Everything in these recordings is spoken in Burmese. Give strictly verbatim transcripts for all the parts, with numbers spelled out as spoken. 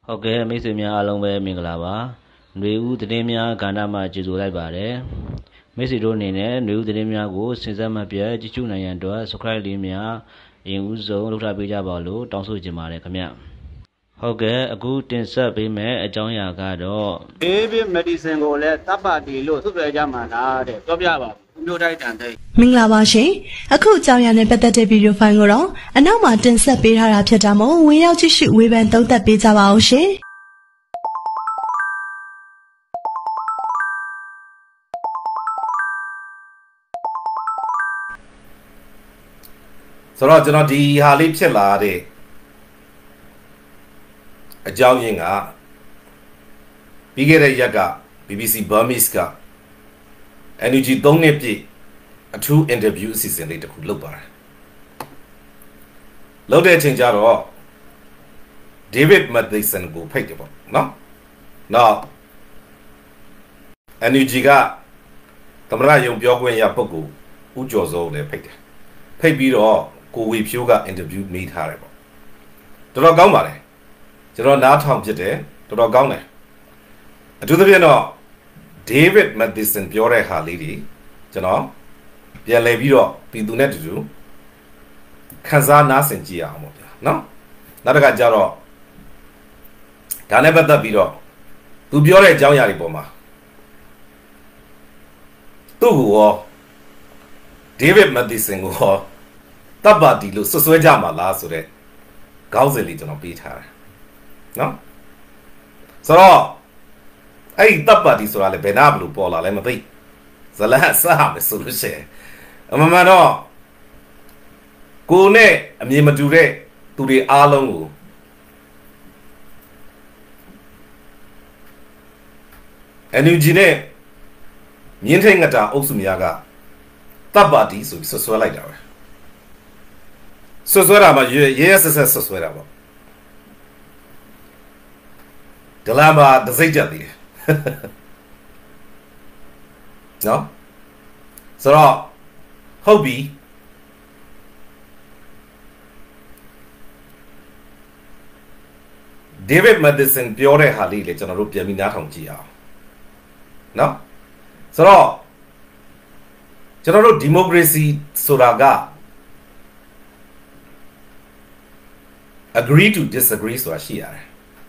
ဟုတ်ကဲ့မိတ်ဆွေများအားလုံးပဲမင်္ဂလာပါຫນွေဦးသတင်းများကဏ္ဍမှာကြိုဆိုလိုက်ပါတယ်မိတ်ဆွေတို့အနေနဲ့ຫນွေဦးသတင်းများကိုစင်စက်မပြတ်ကြည့်ရှုနိုင်ရန်အတွက် subscribe လေးများအရင်ဦးဆုံးလုပ်ထားပေးကြပါလို့တောင်းဆိုချင်ပါတယ်ခင်ဗျဟုတ်ကဲ့အခုတင်ဆက်ပေးမယ့်အကြောင်းအရာကတော့ David Medicine ကိုလည်းတပ်ပါတီလို့ဆွဆွဲကြမှာလားတဲ့ပြောပြပါမျိုးတိုက်တန်တဲ့မင်္ဂလာပါရှင်အခုအကြောင်းအရာနဲ့ပတ်သက်တဲ့ဗီဒီယိုဖိုင်ကိုတော့အနောက်မှာတင်ဆက်ပေးထားတာဖြစ်တာမို့ဝင်ရောက်ကြည့်ရှုဝေဖန်သုံးသပ်ပေးကြပါအောင်ရှင်ဆိုတော့ကျွန်တော်ဒီဟာလေးဖြစ်လာတဲ့အကြောင်းရင်းကပြီးခဲ့တဲ့ရက်က B B C Burmese က N U G သုံးနှစ်ပြည့်အထူး interview အစီအစဉ်လေးတစ်ခုလုပ်ပါတယ်လုပ်တဲ့အချိန်ကျတော့ David Matheson ကိုဖိတ်တယ်ပေါ့နော်နောက် N U G ကသမ္မတရုံပြောခွင့်ရပုဂ္ဂိုလ်ဦးကျော်စောလည်းဖိတ်တယ်ဖိတ်ပြီးတော့ကိုဝေဖြိုးက interview မေးထားတယ်ပေါ့တော်တော်ကောင်းပါတယ်ကျွန်တော်နားထောင်ဖြစ်တယ်တော်တော်ကောင်းတယ်အထူးသဖြင့်တော့ David Matheson ပြောတဲ့ဟာလေးတွေကျွန်တော်ပြန်လည်ပြီးတော့ပြည်သူနဲ့တူတူခန်းစားနားဆင်ကြည့်ရအောင်ပေါ့ဗျာနော်နောက်တစ်ခါကျတော့ဒါနဲ့ပတ်သက်ပြီးတော့သူပြောတဲ့အကြောင်းအရာတွေပေါ်မှာသူ့ကိုရော David Matheson ကိုရောတပ်ပါတီလို့ဆွဆွဲကြမှာလားဆိုတဲ့ခေါင်းစဉ်လေးကျွန်တော်ပေးထားတယ်နော်ဆိုတော့အဲ့ဒီတပ်ပါတီဆိုတာလေဘယ်နာဘလို့ပေါ်လာလဲမသိဇလန်ဆာမယ်ဆိုလို့ရှိရင်အမှန်မှန်တော့ကိုနဲ့အမြင်မတူတဲ့သူတွေအားလုံးကိုအန်ယူဂျီနဲ့မြင်းထိန်ငတာအုပ်စုများကတပ်ပါတီဆိုပြီးဆွဆွဲလိုက်တာပဲဆွဆွဲတာမှရဲရဲဆက်ဆက်ဆွဆွဲတာပေါ့ဒလာမှာတစိမ့်ကြသေးတယ်နော်ဆိုတော့ဟုတ်ပြီDavid Matheson ပြောတဲ့ဟာလေးလေကျွန်တော်တို့ပြန်ပြီးနားထောင်ကြည့်အောင်နော်ဆိုတော့ကျွန်တော်တို့ democracy ဆိုတာက agree to disagree ဆိုတာရှိရတယ်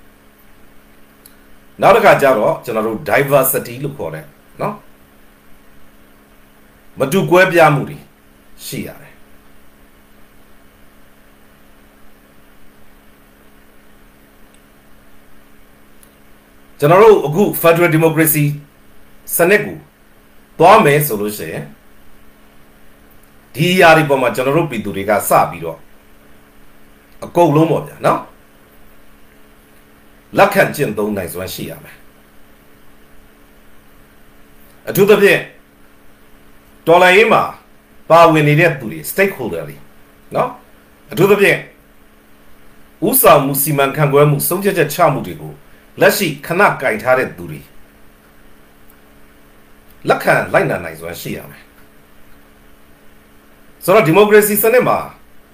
နောက်တစ်ခါကျတော့ကျွန်တော်တို့ diversity လို့ခေါ်တယ်နော်မတူကွဲပြားမှုတွေရှိရတယ်ကျွန်တော်တို့အခု Federal Democracy စနစ်ကိုသွားမယ်ဆိုလို့ရှိရင်ဒီຢာတွေပေါ်မှာကျွန်တော်တို့ပြည်သူတွေကစပြီးတော့အကုန်လုံးပေါ့ဗျာနော်လက်ခံကျင့်သုံးနိုင်စွမ်းရှိရမယ်အထူးသဖြင့်တော်လိုင်းရေးမှာပါဝင်နေတဲ့သူတွေ stakeholder တွေနော်အထူးသဖြင့်ဥဆောင်မှုစီမံခန့်ခွဲမှုဆုံးဖြတ်ချက်ချမှုတွေကိုလက်ရှိခဏကင်ထားတဲ့သူတွေလက်ခံလိုက်နာနိုင်စွမ်းရှိရမယ်ဆိုတော့ democracy စနစ်မှာ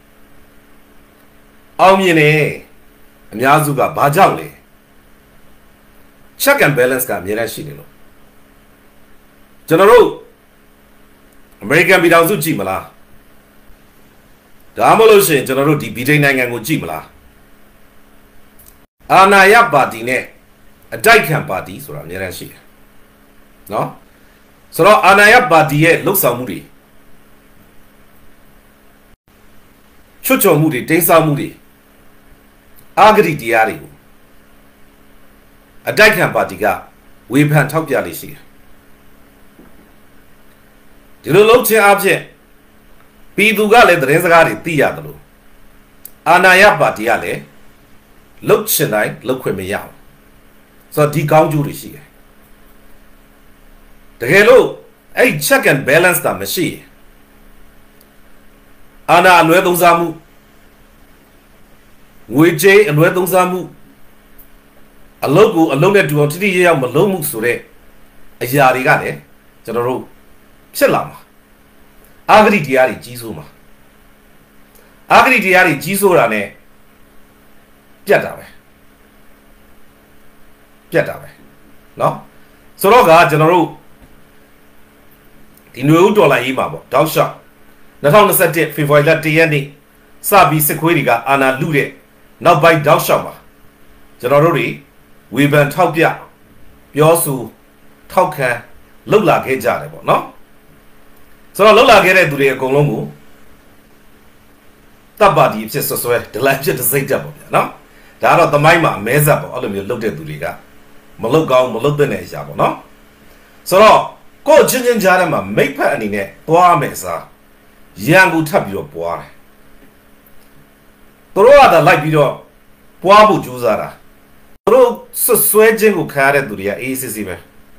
အောင်မြင်နေအများစုကဘာကြောင့်လဲcheck and balance ကအများကြီးရှိနေလို့ကျွန်တော်တို့ American ပြည်ထောင်စုကြည့်မလားဒါမှမဟုတ်လို့ရှိရင်ကျွန်တော်တို့ဒီဗြိတိန်နိုင်ငံကိုကြည့်မလားအာဏာရပါတီနဲ့အတိုက်ခံပါတီဆိုတာအများကြီးရှိတယ်နော်ဆိုတော့အာဏာရပါတီရဲ့လှုပ်ဆောင်မှုတွေချွတ်ချော်မှုတွေတိမ်းစောင်းမှုတွေအာဂတိတရားတွေကိုအတိုက်ခံပါတီကဝေဖန်ထောက်ပြလေးရှိတယ်ဒီလိုလုပ်ခြင်းအဖြစ်ပြည်သူကလည်းသတင်းစကားတွေသိရတယ်လို့အာဏာရပါတီကလည်းလှုပ်ချင်တိုင်းလှုပ်ခွင့်မရဘူးဆိုတော့ဒီကောင်းကျိုးတွေရှိတယ်တကယ်လို့အဲ့ check and balance တာမရှိအာဏာအလွဲသုံးစားမှုငွေကြေးအလွဲသုံးစားမှုအလုပ်ကိုအလုပ်နဲ့တူအောင်တိတိကျကျမလုပ်မှုဆိုတဲ့အရာတွေကလည်းကျွန်တော်တို့ဖြစ်လာမှာအာဂတိတရားတွေကြီးစိုးမှာအာဂတိတရားတွေကြီးစိုးတာနဲ့ပြတ်တာပဲပြတ်တာပဲနော်ဆိုတော့ကကျွန်တော်တို့ဒီຫນွေဦးဒေါ်လာရေးမှာပေါ့တောက်လျှောက်၂၀၂၁ဖေဖော်ဝါရီလ၁ရက်နေ့စပြီးစစ်ခွေးတွေကအာဏာလုတဲ့နောက်ပိုင်းတောက်လျှောက်မှာကျွန်တော်တို့တွေဝေဖန်ထောက်ပြပြောဆိုထောက်ခံလှုပ်လာခဲ့ကြတယ်ပေါ့နော်ဆိုတော့လှုပ်လာခဲ့တဲ့သူတွေအကုန်လုံးကိုတပ်ပါတီဖြစ်ဆွဆွဲဒလန်ဖြစ်တစိမ့်တက်ပေါ့ဗျာနော်ဒါကတော့သမိုင်းမှာအမဲဆက်ပေါ့အဲ့လိုမျိုးလှုပ်တဲ့သူတွေကမလှုပ်ကောင်းမလှုပ်တဲ့အရာပေါ့နော်ဆိုတော့ကိုယ်ချင်းချင်းကြားထဲမှာမိတ်ဖက်အနေနဲ့သွားမယ်စားရန်ကိုထပ်ပြီးတော့ပွားတယ်သူတို့ကသာလိုက်ပြီးတော့ပွားဖို့ကြိုးစားတာသူတို့ဆွဆွဲခြင်းကိုခံရတဲ့သူတွေကအေးစစ်စစ်ပဲ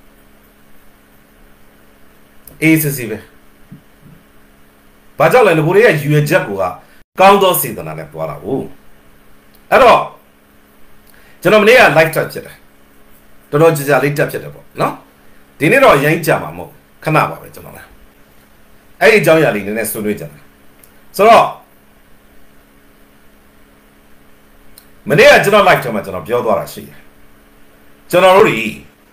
အေးစစ်စစ်ပဲဘာကြောင့်လဲကိုရီးယားရွေချက်ကိုကကောင်းသောစေတနာနဲ့ပွားတာဟုတ်အဲ့တော့ကျွန်တော်မနေ့က live တက်ဖြစ်တယ်တော်တော်ကြာကြာလေးတက်ဖြစ်တယ်ပေါ့နော်ဒီနေ့တော့ရိုင်းကြမှာမဟုတ်ခဏပါပဲကျွန်တော်လည်းအဲ့ဒီအကြောင်းအရာလေးနည်းနည်းဆွေးနွေးကြတယ်ဆိုတော့မနေ့ကကျွန်တော် live ထဲမှာကျွန်တော်ပြောသွားတာရှိတယ်ကျွန်တော်တို့ဒီ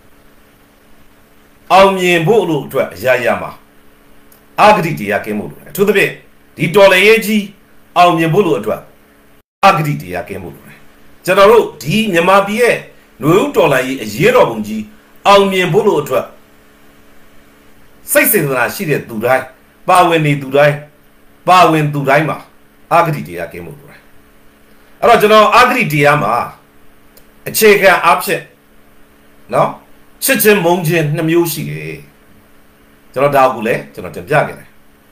အောင်မြင်ဖို့လို့အတွက်အရာရာမှာအာဂတိတရားကင်းဖို့လို့အထူးသဖြင့်ဒီတော်လေရေးကြီးအောင်မြင်ဖို့လို့အတွက်အာဂတိတရားကင်းဖို့လို့ကျွန်တော်တို့ဒီမြန်မာပြည်ရဲ့ຫນွေဦးတော်လှန်ရေးအရေးတော်ပုံကြီးအောင်မြင်ဖို့လို့အတွက်စိတ်စေတနာရှိတဲ့သူတိုင်းပါဝင်နေသူတိုင်းပါဝင်သူတိုင်းမှာအာဂတိတရားကင်းဖို့လို့အဲ့တော့ကျွန်တော်အာဂတိတရားမှာအခြေခံအဖြစ်နော်ချစ်ချင်းမုန်းချင်းနှစ်မျိုးရှိတယ်ကျွန်တော်ဒါကူလည်းကျွန်တော်တင်ပြခဲ့တယ်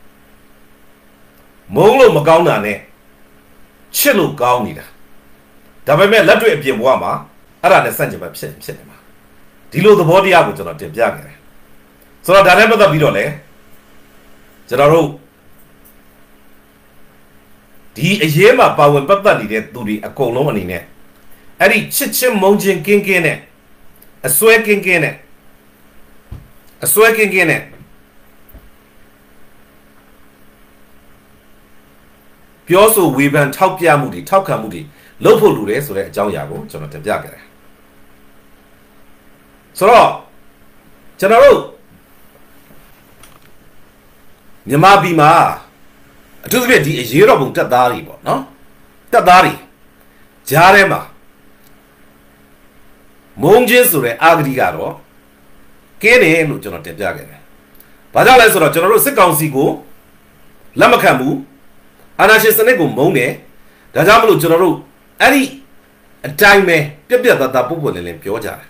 မုန်းလို့မကောင်းတာနဲ့ချစ်လို့ကောင်းနေတာဒါပေမဲ့လက်တွေ့အပြင်ဘဝမှာအဲ့ဒါနဲ့ဆန့်ကျင်ဘက်ဖြစ်ဖြစ်နေမှာဒီလိုသဘောတရားကိုကျွန်တော်တင်ပြခဲ့တယ်ဆိုတော့ဒါနဲ့ပတ်သက်ပြီးတော့လေကျွန်တော်တို့ဒီအရေးမှာပါဝင်ပတ်သက်နေတဲ့သူတွေအကုန်လုံးအနေနဲ့အဲ့ဒီချစ်ချင်းမုန်းချင်းကင်းကင်းနဲ့အစွဲကင်းကင်းနဲ့အစွဲကင်းကင်းနဲ့ပြောဆိုဝေဖန်ထောက်ပြမှုတွေထောက်ခံမှုတွေလုပ်ဖို့လိုတယ်ဆိုတဲ့အကြောင်းအရာကိုကျွန်တော်တင်ပြခဲ့တယ်ဆိုတော့ကျွန်တော်တို့မြန်မာပြည်မှာအထူးသဖြင့်ဒီအရေးတော်ပုံတက်သားတွေပေါ့နော်တက်သားတွေကြားထဲမှာမုံချင်းဆိုတဲ့အာဂတိကတော့ကင်းတယ်လို့ကျွန်တော်တင်ပြခဲ့တယ်။ဘာကြောင့်လဲဆိုတော့ကျွန်တော်တို့စစ်ကောင်စီကိုလက်မခံဘူးအာဏာရှင်စနစ်ကိုမုံတယ်ဒါကြောင့်မလို့ကျွန်တော်တို့အဲ့ဒီအတိုင်းပဲပြက်ပြက်သားသားပုတ်ပွက်လင်းလင်းပြောကြတယ်။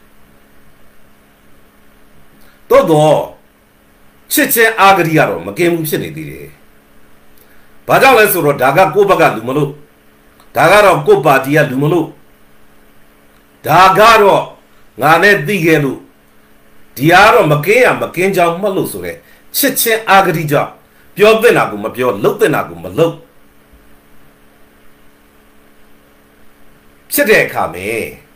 သို့တော့ချစ်ချင်းအာဂတိကတော့မကင်းဘူးဖြစ်နေသေးတယ်။ဘာကြောင့်လဲဆိုတော့ဒါကကိုယ့်ဘက်ကလူမလို့ဒါကတော့ကိုယ့်ပါတီကလူမလို့ဒါကတော့ငါနဲ့သိခဲ့လို့ဒီအားတော့မကင်းရမကင်းကြောင်မှတ်လို့ဆိုတဲ့ချစ်ချင်းအာဂတိကြောင့်ပြောတဲ့နာကိုမပြောလှုပ်တဲ့နာကိုမလှုပ်ဖြစ်တဲ့အခါမှာ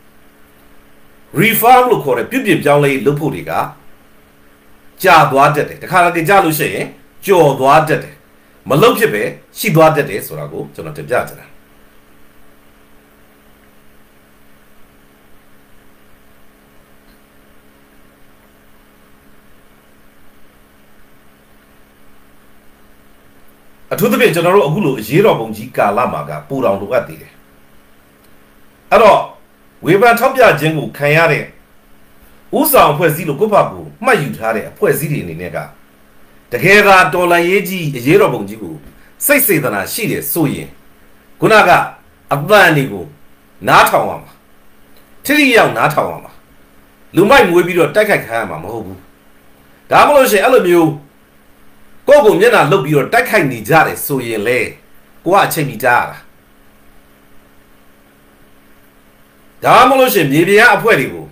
reform လို့ခေါ်တဲ့ပြုပြင်ပြောင်းလဲလုပ်ဖို့တွေကကြာသွားတတ်တယ်တခါတလေကြာလို့ရှိရင်ကြော်သွားတတ်တယ်မလှုပ်ဖြစ်ပဲရှိသွားတတ်တယ်ဆိုတာကိုကျွန်တော်တင်ပြချင်တာအထူးသဖြင့်ကျွန်တော်တို့အခုလိုအရေးတော်ပုံကြီးကာလမှာကပူတောင်လိုအပ်သေးတယ်အဲ့တော့ဝေဖန်ထောက်ပြခြင်းကိုခံရတဲ့ဥဆောင်အဖွဲ့အစည်းလို့ကိုယ့်ဘာကိုမှတ်ယူထားတဲ့အဖွဲ့အစည်းတွေအနေနဲ့ကတကယ်ကတော်လှန်ရေးကြီးအရေးတော်ပုံကြီးကိုစိတ်စေတနာရှိတယ်ဆိုရင်ခုနကအပန်းဒီကိုနားထောင်ရမှာထိထိရောက်နားထောင်ရမှာလူမိုက်မွေးပြီးတော့တိုက်ခိုက်ခံရမှာမဟုတ်ဘူးဒါမှမဟုတ်ရှင်အဲ့လိုမျိုးကိုယ့်ကိုမျက်နှာလှုပ်ပြီးတော့တိုက်ခိုက်နေကြတယ်ဆိုရင်လေကိုကအချိန်မီတားရတာဒါမှမဟုတ်ရှင်မြေပြင်အဖွဲ့တွေကို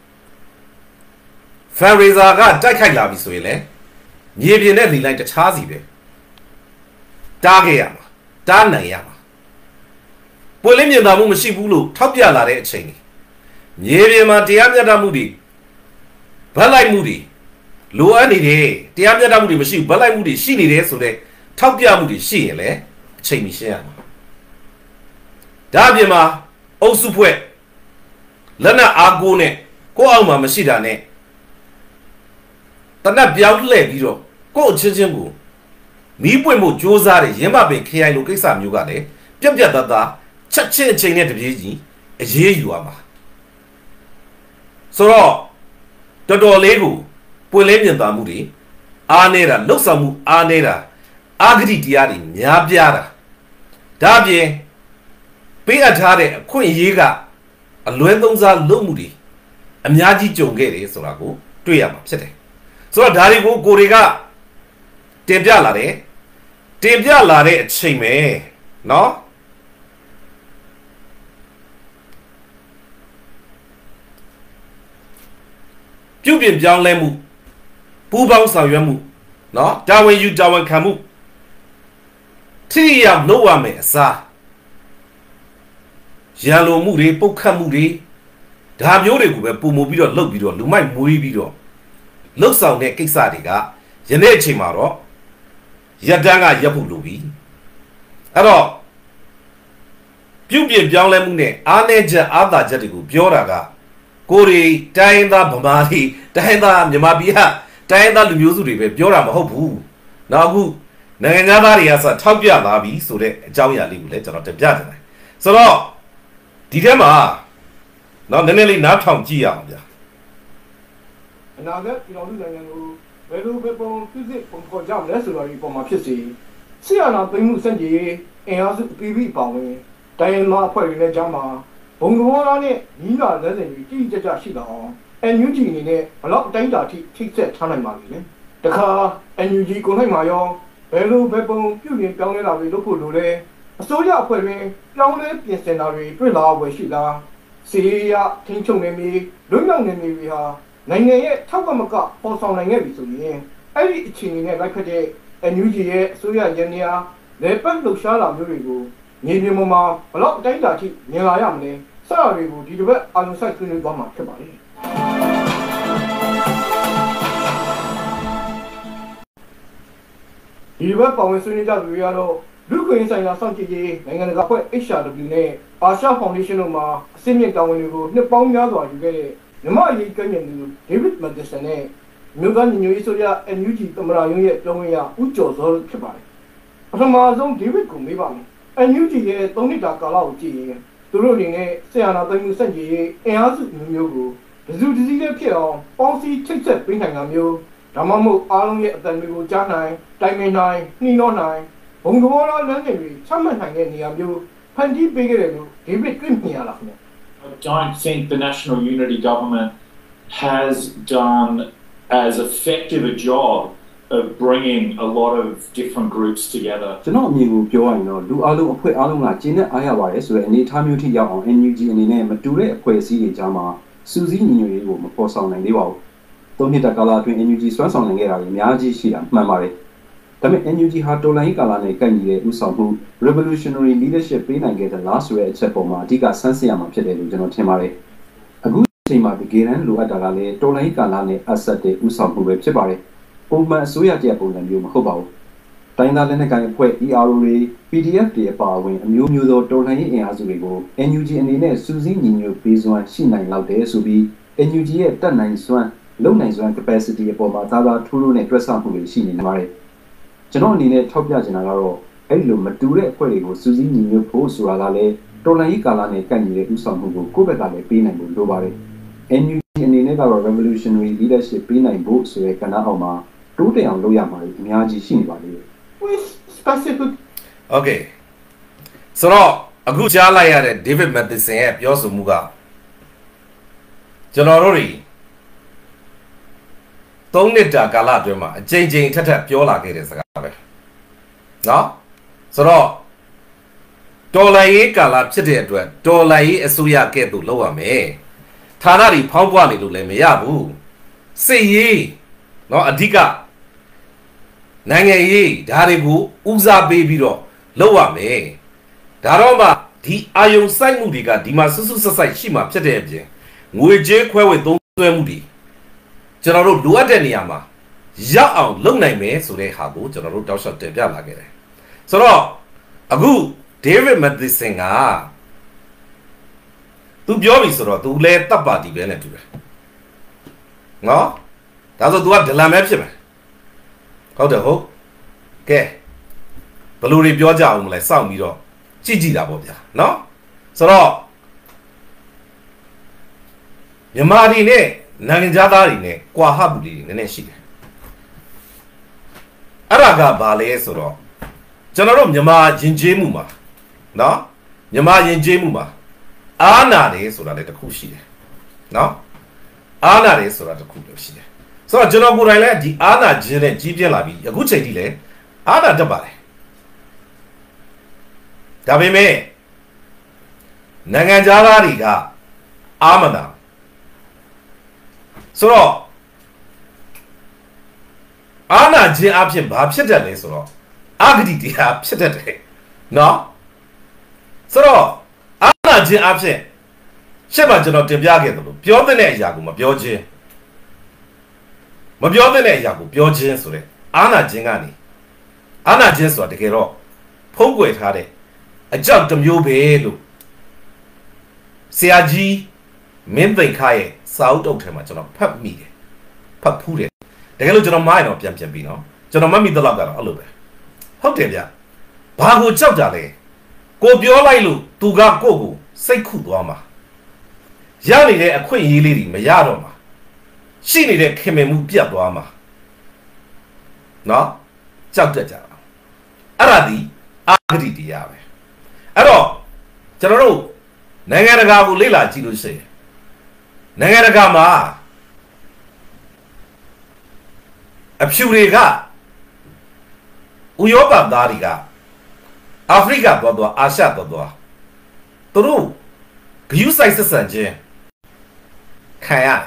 ဖန်ရေဇာကတိုက်ခိုက်လာပြီဆိုရင်လေမြေပြင်နဲ့လီလိုက်တခြားစီပဲတားခဲ့ရမှာတားနိုင်ရမှာပွင့်လင်းမြင်သာမှုမရှိဘူးလို့ထောက်ပြလာတဲ့အချိန်ကြီးမြေပြင်မှာတရားမျှတမှုတွေဗတ်လိုက်မှုတွေလိုအပ်နေတယ်တရားမျှတမှုတွေမရှိဘူးဗတ်လိုက်မှုတွေရှိနေတယ်ဆိုတော့ထောက်ပြမှုတွေရှိရင်လည်းအချိန်မီရှင်းရမှာဒါအပြင်မှာအုပ်စုဖွဲ့လက်နက်အားကိုးနဲ့ကိုအောင်မှာမရှိတာနဲ့တနက်ပြောင်းလှည့်ပြီးတော့ကိုအချင်းချင်းကိုမီးပွင့်မှုစ조사တဲ့ရင်းမပင်ခရိုင်လိုကိစ္စမျိုးကလည်းပြက်ပြက်သားသားချက်ချင်းအချိန်နဲ့တပြေးကြီးအရေးယူရမှာဆိုတော့တော်တော်လေးကိုပွင့်လင်းမြင်သာမှုတွေအားနေတာလှုပ်ဆောင်မှုအားနေတာအာဂတိတရားတွေများပြားတာဒါအပြင်ပေးအပ်ထားတဲ့အခွင့်အရေးကအလွဲသုံးစားလုပ်မှုတွေအများကြီးကြုံခဲ့တယ်ဆိုတာကိုတွေ့ရမှာဖြစ်တယ်ဆိုတော့ဒါတွေကိုကိုတွေကတင်ပြလာတယ်တင်ပြလာတဲ့အချိန်ပဲเนาะပြုပြင်ပြောင်းလဲမှုပူးပေါင်းဆောင်ရွက်မှုเนาะတာဝန်ယူတာဝန်ခံမှုထိရောက်လုပ်ရမယ်အစားရန်လိုမှုတွေပုတ်ခတ်မှုတွေဒါမျိုးတွေကိုပဲပုံမူပြီးတော့လှုပ်ပြီးတော့လူမိုက်မွေးပြီးတော့လှုပ်ဆောင်တဲ့ကိစ္စတွေကယနေ့အချိန်မှာတော့ရက်တန်းကရက်ဖို့လိုပြီအဲ့တော့ပြုပြင်ပြောင်းလဲမှုနဲ့အားနည်းချက်အားသာချက်တွေကိုပြောတာကကိုရီတိုင်းသားဗမာတွေတိုင်းသားမြန်မာပြည်ဟာတိုင်းသားလူမျိုးစုတွေပဲပြောတာမဟုတ်ဘူးနောက်အခုနိုင်ငံသားတွေကစထောက်ပြလာပြီဆိုတဲ့အကြောင်းအရာလေးကိုလည်းကျွန်တော်တင်ပြချင်တယ်ဆိုတော့ဒီထဲမှာနော်နည်းနည်းလေးနားထောင်ကြည့်ရအောင်ဗျာအနာဂတ်ပြည်တော်စုနိုင်ငံကိုဘယ်လိုပဲပုံပြည့်စုံပုံခေါ်ကြမလဲဆိုတာဒီပုံမှာဖြစ်စီဆရာနာသိမှုစံကြီးအင်အားစုပြည်ပြီးပေါဝင်တိုင်းရင်းသားအဖွဲ့တွေနဲ့ကြားမှာဘုံတော်သားနဲ့ညီလာလက်စင်တွေတိကျကျရှိလာအောင် အန် ယူ ဂျီ အနေနဲ့ဘလောက်အတိုင်းတာထိထိဆက်ထားနိုင်ပါလိမ့်မယ်တခါ အန် ယူ ဂျီ ကိုနိုင်မှာရောဘယ်လိုပဲပုံပြုပြင်ပြောင်းလဲတာတွေလုပ်ဖို့လိုလဲအစိုးရအဖွဲ့တွင်ပြောင်းလဲပြင်ဆင်တာတွေတွေ့လာဝယ်ရှိလားစီးရထင်းချုံနေမီလွတ်မြောက်နေမီတွေဟာနိုင်ငံရဲ့ထောက်ကမကပေါ်ဆောင်နိုင်ခဲ့ပြီဆိုရင်အဲ့ဒီအခြေအနေနဲ့လိုက်ဖက်တဲ့ အန် ယူ ဂျီ ရဲ့အစိုးရရန်နေရာလေပတ်လှုပ်ရှားလာမျိုးတွေကိုမြေပြင်ပေါ်မှာဘလောက်အတိုင်းတာထိမြင်လာရမလဲစတာတွေကိုဒီတစ်ပတ်အာရုံစိုက်ဆွေးနွေးသွားမှာဖြစ်ပါတယ်ဒီဘက်ပါဝင်ဆွေးနွေးကြသူတွေကတော့လူခွင့်ဆိုင်ရာစောင့်ကြည့်ရေးနိုင်ငံတကာဖွဲ့ H R W နဲ့အာရှဖောင်ဒေးရှင်းတို့မှာအစိမ့်မြင့်တာဝန်တွေကိုနှစ်ပေါင်းများစွာယူခဲ့တဲ့မြန်မာအရေးကမ်းခြေသူ David Matheson နဲ့မြို့သားညီညွတ်ရေးဆိုရ အန် ယူ ဂျီ သမ္မတရုံးရဲ့ပြောခွင့်ရဦးကျော်စောဖြစ်ပါတယ်ပထမဆုံး David ကိုမေးပါမယ် အန် ယူ ဂျီ ရဲ့သုံးနှစ်တာကာလကိုကြည့်ရင်သူတို့အနေနဲ့ဆရာနာသိမှုစံကြီးရေးအင်အားစုမျိုးမျိုးကိုဒစုဒစည်းလေးဖြစ်အောင်ပေါင်းစည်းချိတ်ဆက်ပေးနိုင်တာမျိုးဒါမှမဟုတ်အားလုံးရဲ့အတန်တွေကိုကြားနိုင်တိုင်ပင်နိုင်နှီးနှောနိုင်ဘုံတော်လာလမ်းတွေချမှတ်နိုင်တဲ့နေရာမျိုးဖန်တီးပေးခဲ့တယ်လို့ David တွေ့မြင်ရလားခင်ဗျ I don't think the National Unity Government has done as effective a job of bringing a lot of different groups together. ကျွန်တော်အမြင်ကိုပြောရရင်တော့လူအလုံးအဖွဲ့အလုံးကကျင်းနဲ့အားရပါတယ်ဆိုတဲ့အနေအထားမျိုးထိရောက်အောင် အန် ယူ ဂျီ အနေနဲ့မတူတဲ့အဖွဲ့အစည်းတွေကြားမှာစူးစီးညီညွတ်ရေးကိုမပေါ်ဆောင်နိုင်သေးပါဘူး။သုံးနှစ်တာကာလအတွင်း အန် ယူ ဂျီ စွမ်းဆောင်နိုင်ခဲ့တာတွေအများကြီးရှိတာမှန်ပါတယ်။ဒါပေမဲ့ အန် ယူ ဂျီ ဟာတော်လှန်ရေးကာလနဲ့ကိုက်ညီတဲ့ဥဆောင်မှု revolutionary leadership ပေးနိုင်ခဲ့တဲ့လားဆိုတဲ့အချက်ပေါ်မှာအဓိကဆန်းစစ်ရမှာဖြစ်တယ်လို့ကျွန်တော်ထင်ပါတယ်။အခုအချိန်မှာတကယ်တမ်းလိုအပ်တာကလည်းတော်လှန်ရေးကာလနဲ့အဆက်တဲ့ဥဆောင်မှုပဲဖြစ်ပါတယ်။ပုံမှန်အစိုးရတရပုံစံမျိုးမဟုတ်ပါဘူး။တိုင်းသားလက်နက်ကိုင်အဖွဲ့ E R O တွေ P D F တွေအပါအဝင်အမျိုးမျိုးသောတော်လှန်ရေးအင်အားစုတွေကို အန် ယူ ဂျီ အနေနဲ့စူးစီးညီညွတ်ပေးစွမ်းရှိနိုင်လောက်တယ်ဆိုပြီး အန် ယူ ဂျီ ရဲ့တက်နိုင်စွမ်းလုံနိုင်စွမ်း capacity အပေါ်မှာသာသာထိုးလို့နဲ့တွက်ဆမှုတွေရှိနေပါတယ်။ကျွန်တော်အနေနဲ့ထောက်ပြချင်တာကတော့အဲ့လိုမတူတဲ့အဖွဲ့တွေကိုစူးစီးညီညွတ်ဖို့ဆိုတာကလည်းတော်လှန်ရေးကာလနဲ့ကိုက်ညီတဲ့ဥဆောင်မှုကိုကိုယ့်ဘက်ကလည်းပေးနိုင်ဖို့လိုပါတယ်။ အန် ယူ ဂျီ အနေနဲ့ကတော့ revolutionary leadership ပေးနိုင်ဖို့ဆိုတဲ့ကဏ္ဍအောက်မှာတိုးတက်အောင်လုပ်ရမှာအများကြီးရှိနေပါသေးတယ် specific Okay ဆိုတော့အခုကြားလိုက်ရတဲ့ David Matheson ရဲ့ပြောဆိုမှုကကျွန်တော်တို့တွေသုံးနှစ်တာကာလအတွင်းမှာအကြိမ်ကြိမ်ထက်ထက်ပြောလာခဲ့တဲ့စကားပဲเนาะဆိုတော့တော်လှန်ရေးကာလဖြစ်တဲ့အတွက်တော်လှန်ရေးအစိုးရကဲ့သို့လုပ်ရမယ်ဌာနတွေဖောင်းပွားနေလို့လည်းမရဘူးစစ်ရေးเนาะအဓိကနိုင်ငံရေးဒါတွေကိုဦးစားပေးပြီးတော့လုပ်ရမယ်ဒါတော့မှဒီအာယုံစိုက်မှုတွေကဒီမှာစွတ်စွတ်ဆက်ဆက်ရှိမှဖြစ်တဲ့အပြင်ငွေကြေးခွဲဝေသုံးစွဲမှုတွေကျွန်တော်တို့လိုအပ်တဲ့နေရာမှာရောက်အောင်လုပ်နိုင်မယ်ဆိုတဲ့ဟာကိုကျွန်တော်တို့တောက်လျှောက်တင်ပြလာခဲ့တယ်ဆိုတော့အခု David Matheson ကသူပြောပြီဆိုတော့သူလည်းတပ်ပါတီပဲနဲ့တူတယ်နော်ဒါဆို तू ကဒလန်ပဲဖြစ်မယ်ဟုတ်တယ်ဟုတ်ကဲဘယ်လိုတွေပြောကြအောင်မလဲစောင့်ပြီးတော့ကြည့်ကြည့်တာပေါ့ဗျာနော်ဆိုတော့မြန်မာတွေနဲ့နိုင်ငံသားတွေနဲ့ကွာဟမှုတွေနည်းနည်းရှိတယ်အဲ့ဒါကဘာလဲဆိုတော့ကျွန်တော်တို့မြန်မာယဉ်ကျေးမှုမှာနော်မြန်မာယဉ်ကျေးမှုမှာအာနာတယ်ဆိုတာလည်းတစ်ခုရှိတယ်နော်အာနာတယ်ဆိုတာတစ်ခုလည်းရှိတယ်ဆိုတော့ကျွန်တော်ကိုယ်တိုင်လည်းဒီအာနာခြင်းနဲ့ကြီးပြင်းလာပြီအခုချိန်ထိလည်းအာနာတက်ပါတယ်ဒါပေမဲ့နိုင်ငံသားတွေကအာမနာဆိုတော့အာနာခြင်းအဖြစ်ဘာဖြစ်တယ်လဲဆိုတော့အာဂတိတရားဖြစ်တတ်တယ်နော်ဆိုတော့အာနာခြင်းအဖြစ်ရှေ့မှာကျွန်တော်တင်ပြခဲ့သလိုပြောတဲ့အရာကိုမပြောခြင်းမပြောတဲ့အရာကိုပြောခြင်းဆိုတဲ့အာနာခြင်းကနေအာနာခြင်းဆိုတာတကယ်တော့ဖုံးကွယ်ထားတဲ့အကြောက်တစ်မျိုးပဲလို့ဆရာကြီးမင်းသိခါရဲ့စာအုပ်တုပ်ထဲမှာကျွန်တော်ဖတ်မိတယ်ဖတ်ဖူးတယ်တကယ်လို့ကျွန်တော်မိုင်းတော့ပြန်ပြန်ပြီးနော်ကျွန်တော်မမိတော့ကတော့အဲ့လိုပဲဟုတ်တယ်ဗျဘာကိုကြောက်ကြလဲကိုပြောလိုက်လို့သူကကိုယ့်ကိုစိတ်ခုသွားမှာရနေတဲ့အခွင့်အရေးလေးတွေမရတော့မှာရှိနေတဲ့ခင်မင်မှုပြတ်သွားမှာနော်ကြောက်တတ်ကြတာအဲ့ဒါဒီအာဂတိတရားပဲအဲ့တော့ကျွန်တော်တို့နိုင်ငံတကာကိုလေ့လာကြည့်လို့ရှိရင်နိုင်ငံတကာမှာအဖြူတွေကဥရောပသားတွေကအာဖရိကသွားသွားအာရှသွားသွားသူတို့ဂယုစိုက်ဆက်ဆံခြင်းခံရတယ်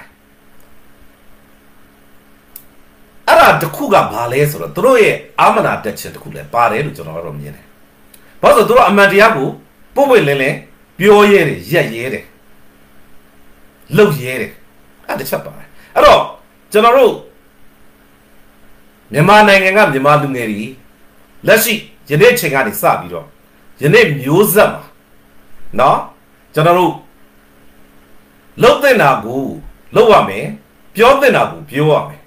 အဲ့ဒါတခုကဘာလဲဆိုတော့သူတို့ရဲ့အာမနာတက်ခြင်းတခုလည်းပါတယ်လို့ကျွန်တော်ကတော့မြင်တယ်ဘာလို့ဆိုသူတို့အမှန်တရားကိုပို့ပွင့်လင်းလင်းပြောရဲတယ်ရက်ရဲတယ်လှုပ်ရဲတယ်အဲ့တစ်ချက်ပါတယ်အဲ့တော့ကျွန်တော်တို့မြန်မာနိုင်ငံကမြန်မာလူငယ်တွေလက်ရှိယနေ့ချိန်ကနေစပြီးတော့ယနေ့မျိုးဆက်မှာနော်ကျွန်တော်တို့လှုပ်တဲ့နာကိုလှုပ်ရမယ်ပြောတဲ့နာကိုပြောရမယ်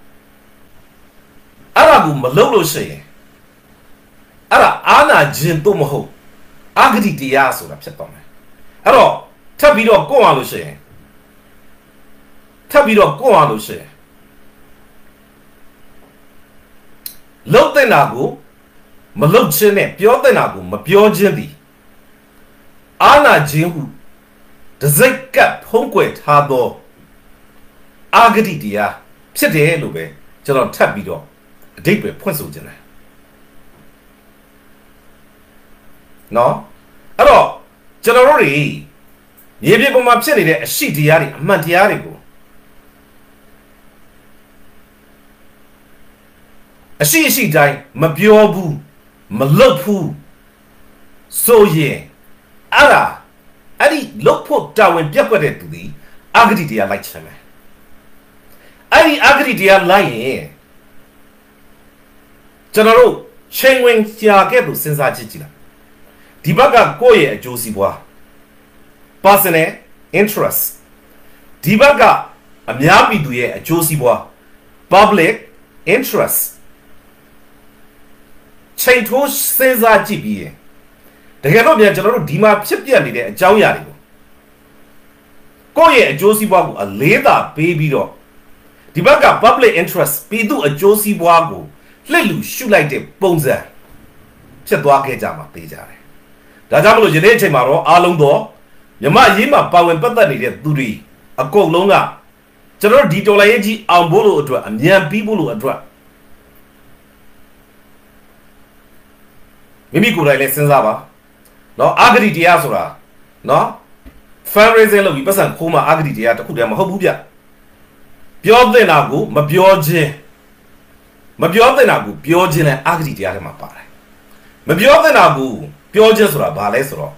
အဲ့ဒါကိုမလှုပ်လို့ရှိရင်အဲ့ဒါအာနာခြင်းတို့မဟုတ်အာဂတိတရားဆိုတာဖြစ်သွားမယ်အဲ့တော့ထပ်ပြီးတော့ကိုယ်အောင်လို့ရှိရင်ထပ်ပြီးတော့ကိုယ်အောင်လို့ရှိရင်လှုပ်တဲ့နာကိုမလှုပ်ခြင်းနဲ့ပြောတဲ့နာကိုမပြောခြင်းသည်အာနာခြင်းဟုတစိတ်ကပ်ဖုံးကွယ်ထားသောအာဂတိတရားဖြစ်တယ်လို့ပဲကျွန်တော်ထပ်ပြီးတော့အဓိပ္ပာယ်ဖွင့်ဆိုခြင်းတယ်နော်အဲ့တော့ကျွန်တော်တို့တွေမြေပြင်ပေါ်မှာဖြစ်နေတဲ့အရှိတရားတွေအမှန်တရားတွေကိုအရှိအရှိတိုင်းမပြောဘူးမလုပ်ဘူးဆိုရင်အဲ့ဒါအဲ့ဒီလုပ်ဖို့တာဝန်ပြတ်ကွက်တဲ့သူဒီအာဂတိတရားလိုက်ချင်တယ်အဲ့ဒီအာဂတိတရားလိုက်ရင်ကျွန်တော်တို့ချိန်ဝင်ကြာခဲ့လို့စဉ်းစားကြည့်ကြည့်လားဒီဘက်ကကိုယ့်ရဲ့အကျိုးစီးပွား personal interest ဒီဘက်ကအများပြည်သူရဲ့အကျိုးစီးပွား public interest ချိန်ထိုးစဉ်းစားကြည့်ပြီးရင်တကယ်တော့ပြန်ကျွန်တော်တို့ဒီမှာဖြစ်ပြနေတဲ့အကြောင်းအရာတွေကိုကိုယ့်ရဲ့အကျိုးစီးပွားကိုအလေးသာပေးပြီးတော့ဒီဘက်က public interest ပြည်သူအကျိုးစီးပွားကိုလှစ်လူရှုလိုက်တဲ့ပုံစံဖြစ်သွားခဲ့ကြမှာပေးကြတယ်ဒါကြောင့်မလို့ယနေ့အချိန်မှာတော့အားလုံးတော့မြမအရေးမှာပါဝင်ပတ်သက်နေတဲ့သူတွေအကုန်လုံးကကျွန်တော်တို့ဒီတော်လိုင်းရေးကြီးအောင်ဖို့လို့အတွက်အမြန်ပြီးဖို့လို့အတွက်မိမိကိုယ်တိုင်လည်းစဉ်းစားပါနော်အာဂတိတရားဆိုတာနော် fundraising လုပ်ပြီးပတ်စံခိုးမှအာဂတိတရားတစ်ခုတည်းမဟုတ်ဘူးဗျပြောတဲ့နာကိုမပြောခြင်းမပြောတဲ့နာကိုပြောခြင်းလည်းအာဂတိတရားထဲမှာပါတယ်မပြောတဲ့နာကိုပြောခြင်းဆိုတာဘာလဲဆိုတော့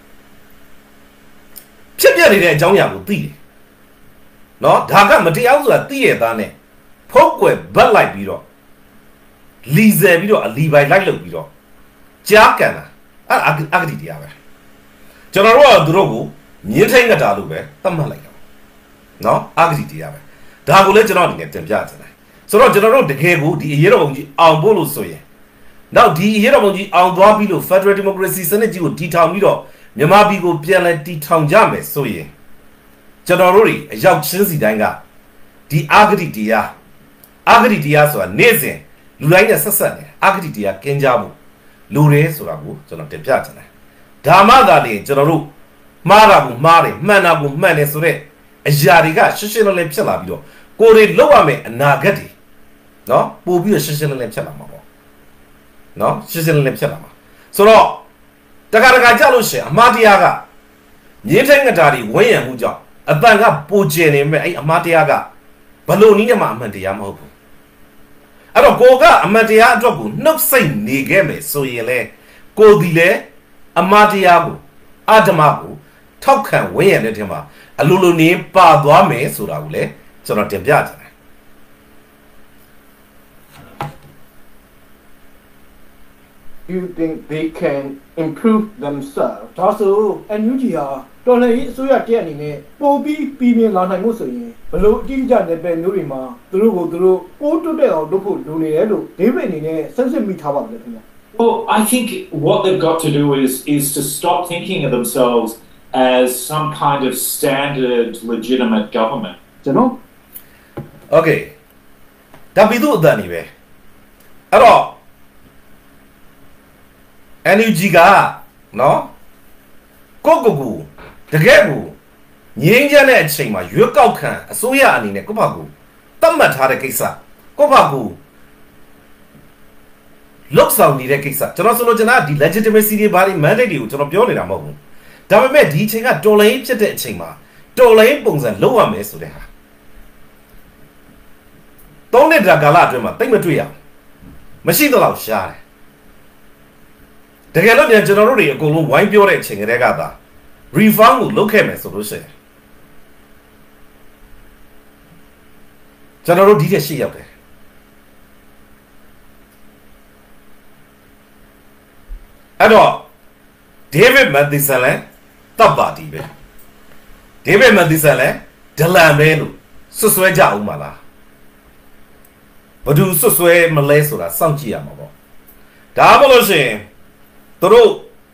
ဖြစ်ပြနေတဲ့အကြောင်းအရာကိုသိတယ်နော်ဒါကမတရားဆိုတာသိရသားနဲ့ဖုတ်ကွယ်ဘတ်လိုက်ပြီးတော့လီဆယ်ပြီးတော့အလီပိုင်လိုက်လုပ်ပြီးတော့ကြားကန်တာအဲ့အာဂတိတရားပဲကျွန်တော်တို့ကသူတို့ကိုမြင်းထိန်ကတာလို့ပဲသတ်မှတ်လိုက်တာနော်အာဂတိတရားပဲဒါကိုလည်းကျွန်တော်အနေနဲ့တင်ပြချင်တယ်ဆိုတော့ကျွန်တော်တို့တကယ်ကိုဒီအရေးတော်ပုံကြီးအောင်ဖို့လို့ဆိုရင်နောက်ဒီအရေးတော်ပုံကြီးအောင်သွားပြီးလို့ Federal Democracy စနစ်ကြီးကိုတည်ထောင်ပြီးတော့မြန်မာပြည်ကိုပြန်လည်တည်ထောင်ကြမယ်ဆိုရင်ကျွန်တော်တို့တွေအရောက်ချင်းစီတိုင်းကဒီအာဂတိတရားအာဂတိတရားဆိုတာနေ့စဉ်လူတိုင်းနဲ့ဆက်ဆက်နေအာဂတိတရားကင်းကြမှုလူတွေဆိုတာကိုကျွန်တော်တင်ပြချင်တယ်ဒါမှသာလေကျွန်တော်တို့မှားတာကိုမှားတယ်မှန်တာကိုမှန်တယ်ဆိုတဲ့အရာတွေကရှင်းရှင်းလင်းလင်းဖြစ်လာပြီးတော့ကိုယ်တွေလောက်ရမယ်အနာဂတ်တွေနော်ပို့ပြီးတော့ရှင်းရှင်းလင်းလင်းဖြစ်လာမှာပေါ့နော်ရှင်းရှင်းလင်းလင်းဖြစ်လာမှာဆိုတော့တခါတခါကြလို့ရှိရင်အမှားတရားကမြင်းထိုင်ငတာတွေဝန်းရံမှုကြောင့်အတန်ကပိုကျင်နေမဲ့အဲ့အမှားတရားကဘလို့နည်းနဲ့မှအမှန်တရားမဟုတ်ဘူးအဲ့တော့ကိုကအမှန်တရားအတွက်ကိုနှုတ်ဆက်နေခဲ့မယ်ဆိုရင်လေကိုဒီလေအမှားတရားကိုအဓမ္မကိုထောက်ခံဝန်းရံတဲ့ထင်မှာအလိုလိုနေပါသွားမယ်ဆိုတာကိုလေကျွန်တော်တင်ပြချင်တယ် you think they can improve themselves ဒါဆို N U G ဟာတော်လှန်ရေးအစိုးရတရက်အနေနဲ့ပိုပြီးပြည်ပြင်းလာနိုင်မှုဆိုရင်ဘလို့အတိအကျနယ်ပယ်မျိုးတွေမှာသူတို့ကိုသူတို့ပိုးတွတ်တဲ့အောင်လုပ်ဖို့လိုနေတယ်လို့ဒေးဗစ်အနေနဲ့ဆက်စစ်မိထားပါမယ်ခင်ဗျာ Well, I think what they've got to do is is to stop thinking of themselves as some kind of standard legitimate government. ကျွန်တော် Okay ဒါပြီးတော့အတန်နေပဲအဲ့တော့ N U G ကနော်ကိုကိုကိုတကယ်ကိုငြင်းချမ်းတဲ့အချိန်မှာရွေးကောက်ခံအစိုးရအနေနဲ့ကိုယ့်ဘာကိုတတ်မှတ်ထားတဲ့ကိစ္စကိုယ့်ဘာကိုလောက်ဆောင်နေတဲ့ကိစ္စကျွန်တော်ဆိုလို့ကျွန်တော်ဒီ legitimacy တွေဘာတွေ mandate တွေကိုကျွန်တော်ပြောနေတာမဟုတ်ဘူးဒါပေမဲ့ဒီအချိန်ကတော်လိုင်းဖြစ်တဲ့အချိန်မှာတော်လိုင်းပုံစံလောက်ရမယ်ဆိုတဲ့ဟာသုံးနှစ်တာကာလအတွင်းမှာတိတ်မတွေ့ရဘူးမရှိတော့ရှားတယ်တကယ်လို့ကျွန်တော်တို့တွေအကုန်လုံးဝိုင်းပြောတဲ့အချိန်ကတည်းကသာ reform ကိုလုပ်ခဲ့မယ်ဆိုလို့ရှိရင်ကျွန်တော်တို့ဒီထက်ရှေ့ရောက်တယ်အဲ့တော့ David Matheson လည်းတပ်ပါတီပဲ David Matheson လည်းဒလန်ပဲလို့ဆွဆွဲကြအောင်မလားဘာလို့ဆွဆွဲမလဲဆိုတာစောင့်ကြည့်ရမှာပေါ့ဒါမှမဟုတ်ရှင်သူတို့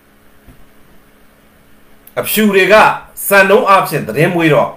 အဖြူတွေကစံနှုန်းအဖြစ်သတင်းမွေးတော့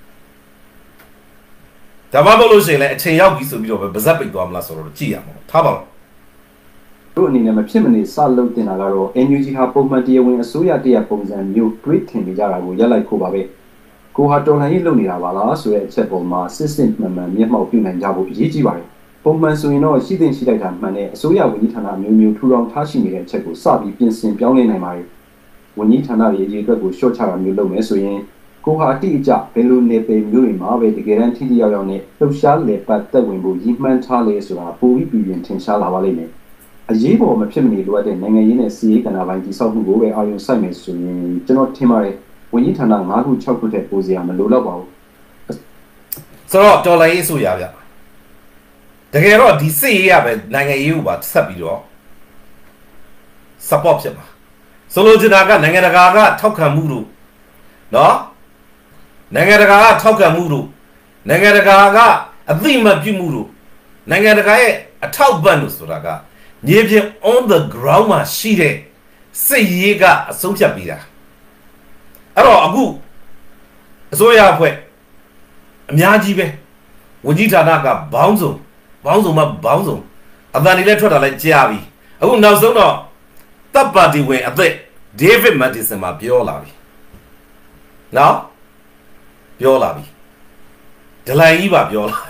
ဒါမှမဟုတ်လို့ရှိရင်လည်းအချိန်ရောက်ပြီဆိုပြီးတော့ပဲဗဇက်ပိတ်သွားမလားဆိုတော့ကြည့်ရမှာထားပါတော့တို့အနေနဲ့မဖြစ်မနေစလုပ်တင်တာကတော့ N U G ဟာပုံမှန်တရားဝင်အစိုးရတရားပုံစံမျိုးတွေးထင်နေကြတာကိုရက်လိုက်ဖို့ပါပဲကိုဟာတော်လှန်ရေးလုပ်နေတာပါလားဆိုတဲ့အချက်ပေါ်မှာစစ်စစ်မှန်မှန်မျက်မှောက်ပြုနိုင်ကြဖို့အရေးကြီးပါတယ်ပုံမှန်ဆိုရင်တော့ရှိသင့်ရှိလိုက်တာမှန်တဲ့အစိုးရဝန်ကြီးဌာနမျိုးမျိုးထူထောင်ထားရှိနေတဲ့အချက်ကိုစပြီးပြင်ဆင်ပြောင်းလဲနိုင်ပါတယ်ဝန်ကြီးဌာနရဲ့အရေးအတွက်ကိုရှော့ချတာမျိုးလုပ်မယ်ဆိုရင်ကိုဟာအတိအကျဘယ်လိုနေပယ်မျိုးတွေမှာပဲတကယ်တမ်းထိထိရောက်ရောက်နဲ့လှုပ်ရှားလေပတ်သက်ဝင်ဖို့ရည်မှန်းထားလေဆိုတာပိုပြီးပြည်ပြင်ထင်ရှားလာပါလိမ့်မယ်အရေးပေါ်မဖြစ်မနေလိုအပ်တဲ့နိုင်ငံရေးနဲ့စီးရေးကဏ္ဍပိုင်းတည်ဆောက်မှုကိုပဲအာရုံစိုက်မယ်ဆိုရင်ကျွန်တော်ထင်ပါတယ်ဝန်ကြီးဌာန၅ခု၆ခုထက်ပိုစရာမလိုတော့ပါဘူးဆိုတော့တော်လိုင်းရေးဆိုရဗျတကယ်တော့ဒီစစ်ရေးရပဲနိုင်ငံရေးကိုပါဆက်ပြီးတော့ support ဖြစ်ပါဆိုလိုချင်တာကနိုင်ငံတကာကထောက်ခံမှုလို့နော်နိုင်ငံတကာကထောက်ခံမှုလို့နိုင်ငံတကာကအသိအမှတ်ပြုမှုလို့နိုင်ငံတကာရဲ့အထောက်ပံ့လို့ဆိုတာကမြေပြင် on the ground မှာရှိတဲ့စစ်ရေးကအဆုံးဖြတ်ပြီးတာအဲ့တော့အခုအစိုးရအဖွဲ့အများကြီးပဲဝန်ကြီးဌာနကဘောင်းစုံဘောင်းစုံမှာဘောင်းစုံအတန်တွေလည်းထွက်တာလည်းကြားပြီအခုနောက်ဆုံးတော့တပ်ပါတီဝင်အသက် David Matheson မှာပြောလာပြီနော်ပြောလာပြီဒလိုင်းကြီးပါပြောလာ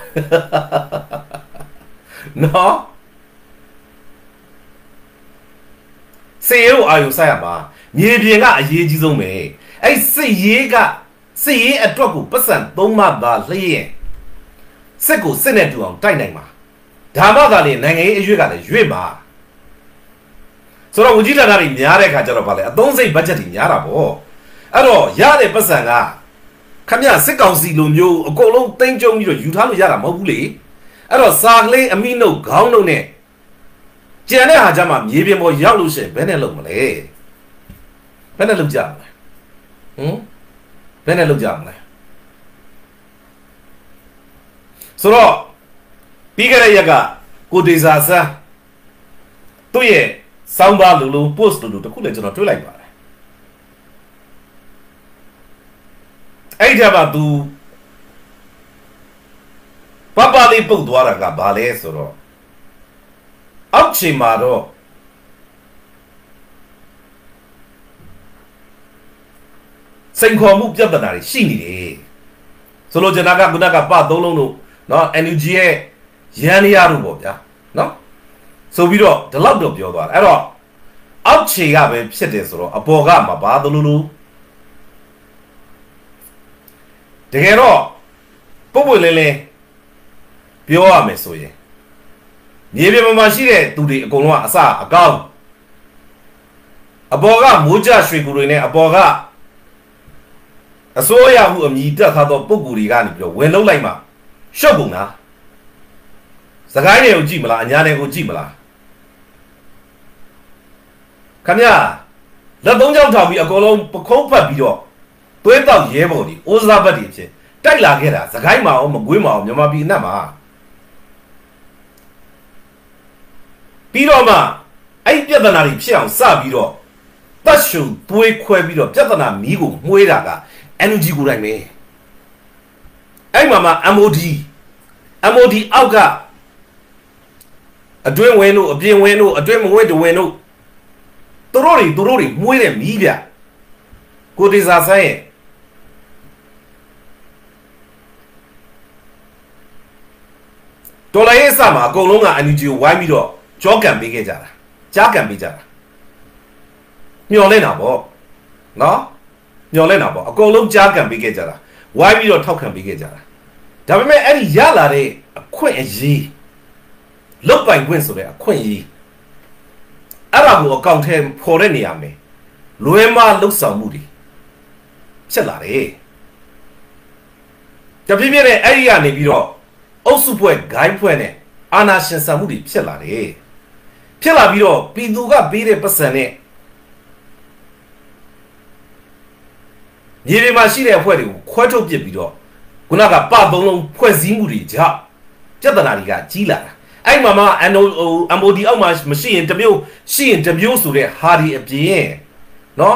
နော်စေရုပ်အာယုဆိုင်ရမှာမြေပြင်ကအရေးကြီးဆုံးပဲအဲ့စစ်ရေးကစစ်ရေးအတွက်ကိုပတ်စံသုံးမှသာလျှင်စစ်ကိုစစ်နဲ့တူအောင်တိုက်နိုင်မှာဒါမှသာလေနိုင်ငံရေးအရွေးကလည်းရွေ့မှာဆိုတော့ဝန်ကြီးဌာနတွေများတဲ့အခါကျတော့ဗာလေအသုံးစိတ်ဘတ်ဂျက်တွေများတာပေါ့အဲ့တော့ရတဲ့ပတ်စံကခမရစစ်ကောင်စီလိုမျိုးအကုန်လုံးသိမ်းကျုံပြီးတော့ယူထားလို့ရတာမဟုတ်ဘူးလေအဲ့တော့စာကလေးအမိနှုတ်ခေါင်းနှုတ်နဲ့ကျန်တဲ့ဟာကြမှာမြေပြင်ပေါ်ရောက်လို့ရှိရင်ဘယ်နဲ့လုပ်မလဲဘယ်နဲ့လုပ်ကြမလဲဟမ်ဘယ်နဲ့လုပ်ကြမလဲဆိုတော့ပြီးခဲ့တဲ့ရက်ကကိုဒေစာဆန်းသူ့ရဲ့စောင်းပါလူလူ post လူလူတခုလည်းကျွန်တော်တွေ့လိုက်ပါတယ်အဲ့ဒီမှာသူပပလေးပုတ်သွားတာကဘာလဲဆိုတော့အောက်ချိန်မှာတော့စိန်ခေါ်မှုပြဿနာတွေရှိနေတယ်ဆိုလို့ကျွန်တော်ကခုနကပသုံးလုံးတို့เนาะ N U G ရဲ့ရန်ရရတို့ပေါ့ဗျာเนาะဆိုပြီးတော့ဒီလောက်တော့ပြောသွားတယ်အဲ့တော့အောက်ခြေကပဲဖြစ်တယ်ဆိုတော့အပေါ်ကမပါသလိုလိုတကယ်တော့ပုတ်ပွင့်လင်းလင်းပြောရမယ်ဆိုရင်မြေပြင်မှာရှိတဲ့သူတွေအကုန်လုံးကအစအကောင်းအပေါ်ကမိုးကြရွှေကူတွေနဲ့အပေါ်ကအစိုးရမှုအမြည်တက်ထားသောပုံကူတွေကနေပြီးတော့ဝင်လုံးလိုက်မှရှုပ်ကုန်လားစကိုင်းတွေကိုကြည့်မလားအညာတွေကိုကြည့်မလားခမရလက်သုံးချောင်းထောင်ပြီးအကုန်လုံးပခုံးဖတ်ပြီးတော့သွေးတောက်ရဲပေါ်ဒီအိုးစားဘတ်တွေဖြစ်တိုက်လာခဲ့တာစကိုင်းမှာအောင်မကွေးမှာအောင်မြန်မာပြည်အနှံ့မှာပြီးတော့မှအဲ့ပြဿနာတွေဖြစ်အောင်စပြီးတော့ပတ်ရှုံသွေးခွဲပြီးတော့ပြဿနာမီးကိုမှုေးတာက N U G ကိုတိုင်းပဲအဲ့မှာမှ M O D M O D အောက်ကအတွင်းဝင်တို့အပြင်ဝင်တို့အတွင်းမဝင်တဝင်တို့သူတို့တွေသူတို့တွေမှုေးတဲ့မီးပြကိုတေစာဆိုင်ရဲ့ဒေါ်လာရေးအစမှာအကုန်လုံးက N U G ကိုဝိုင်းပြီးတော့ကြောကံပေးခဲ့ကြတာကြားကံပေးကြတာမျော်လင့်တာပေါ့နော်မျော်လင့်တာပေါ့အကုန်လုံးကြားကံပေးခဲ့ကြတာဝိုင်းပြီးတော့ထောက်ခံပေးခဲ့ကြတာဒါပေမဲ့အဲ့ဒီရလာတဲ့အခွင့်အရေးလုတ်ပိုင်ခွင့်ဆိုတဲ့အခွင့်အရေးအဲ့ဒါကိုအကောင့်ထဲပေါ်တဲ့နေရာမှာလွဲမလှုပ်ဆောင်မှုတွေဖြစ်လာတယ်တပြည့်ပြည့်နဲ့အဲ့ဒီကနေပြီးတော့အုပ်စုဖွဲ့ဂိုင်းဖွဲ့နဲ့အာဏာရှင်ဆန်မှုတွေဖြစ်လာတယ်ဖြစ်လာပြီးတော့ပြည်သူကပေးတဲ့ပတ်စံနဲ့မြေပြင်မှာရှိတဲ့အဖွဲ့တွေကိုခွဲထုတ်ပစ်ပြီးတော့ခုနကပသုံးလုံးဖွဲ့စည်းမှုတွေကြောင့်ပြဿနာတွေကကြီးလာတာအဲ့မှာမှ M O D အောက်မှာမရှိရင်တမျိုးရှိရင်တမျိုးဆိုတဲ့ဟာဒီအပြင်နော်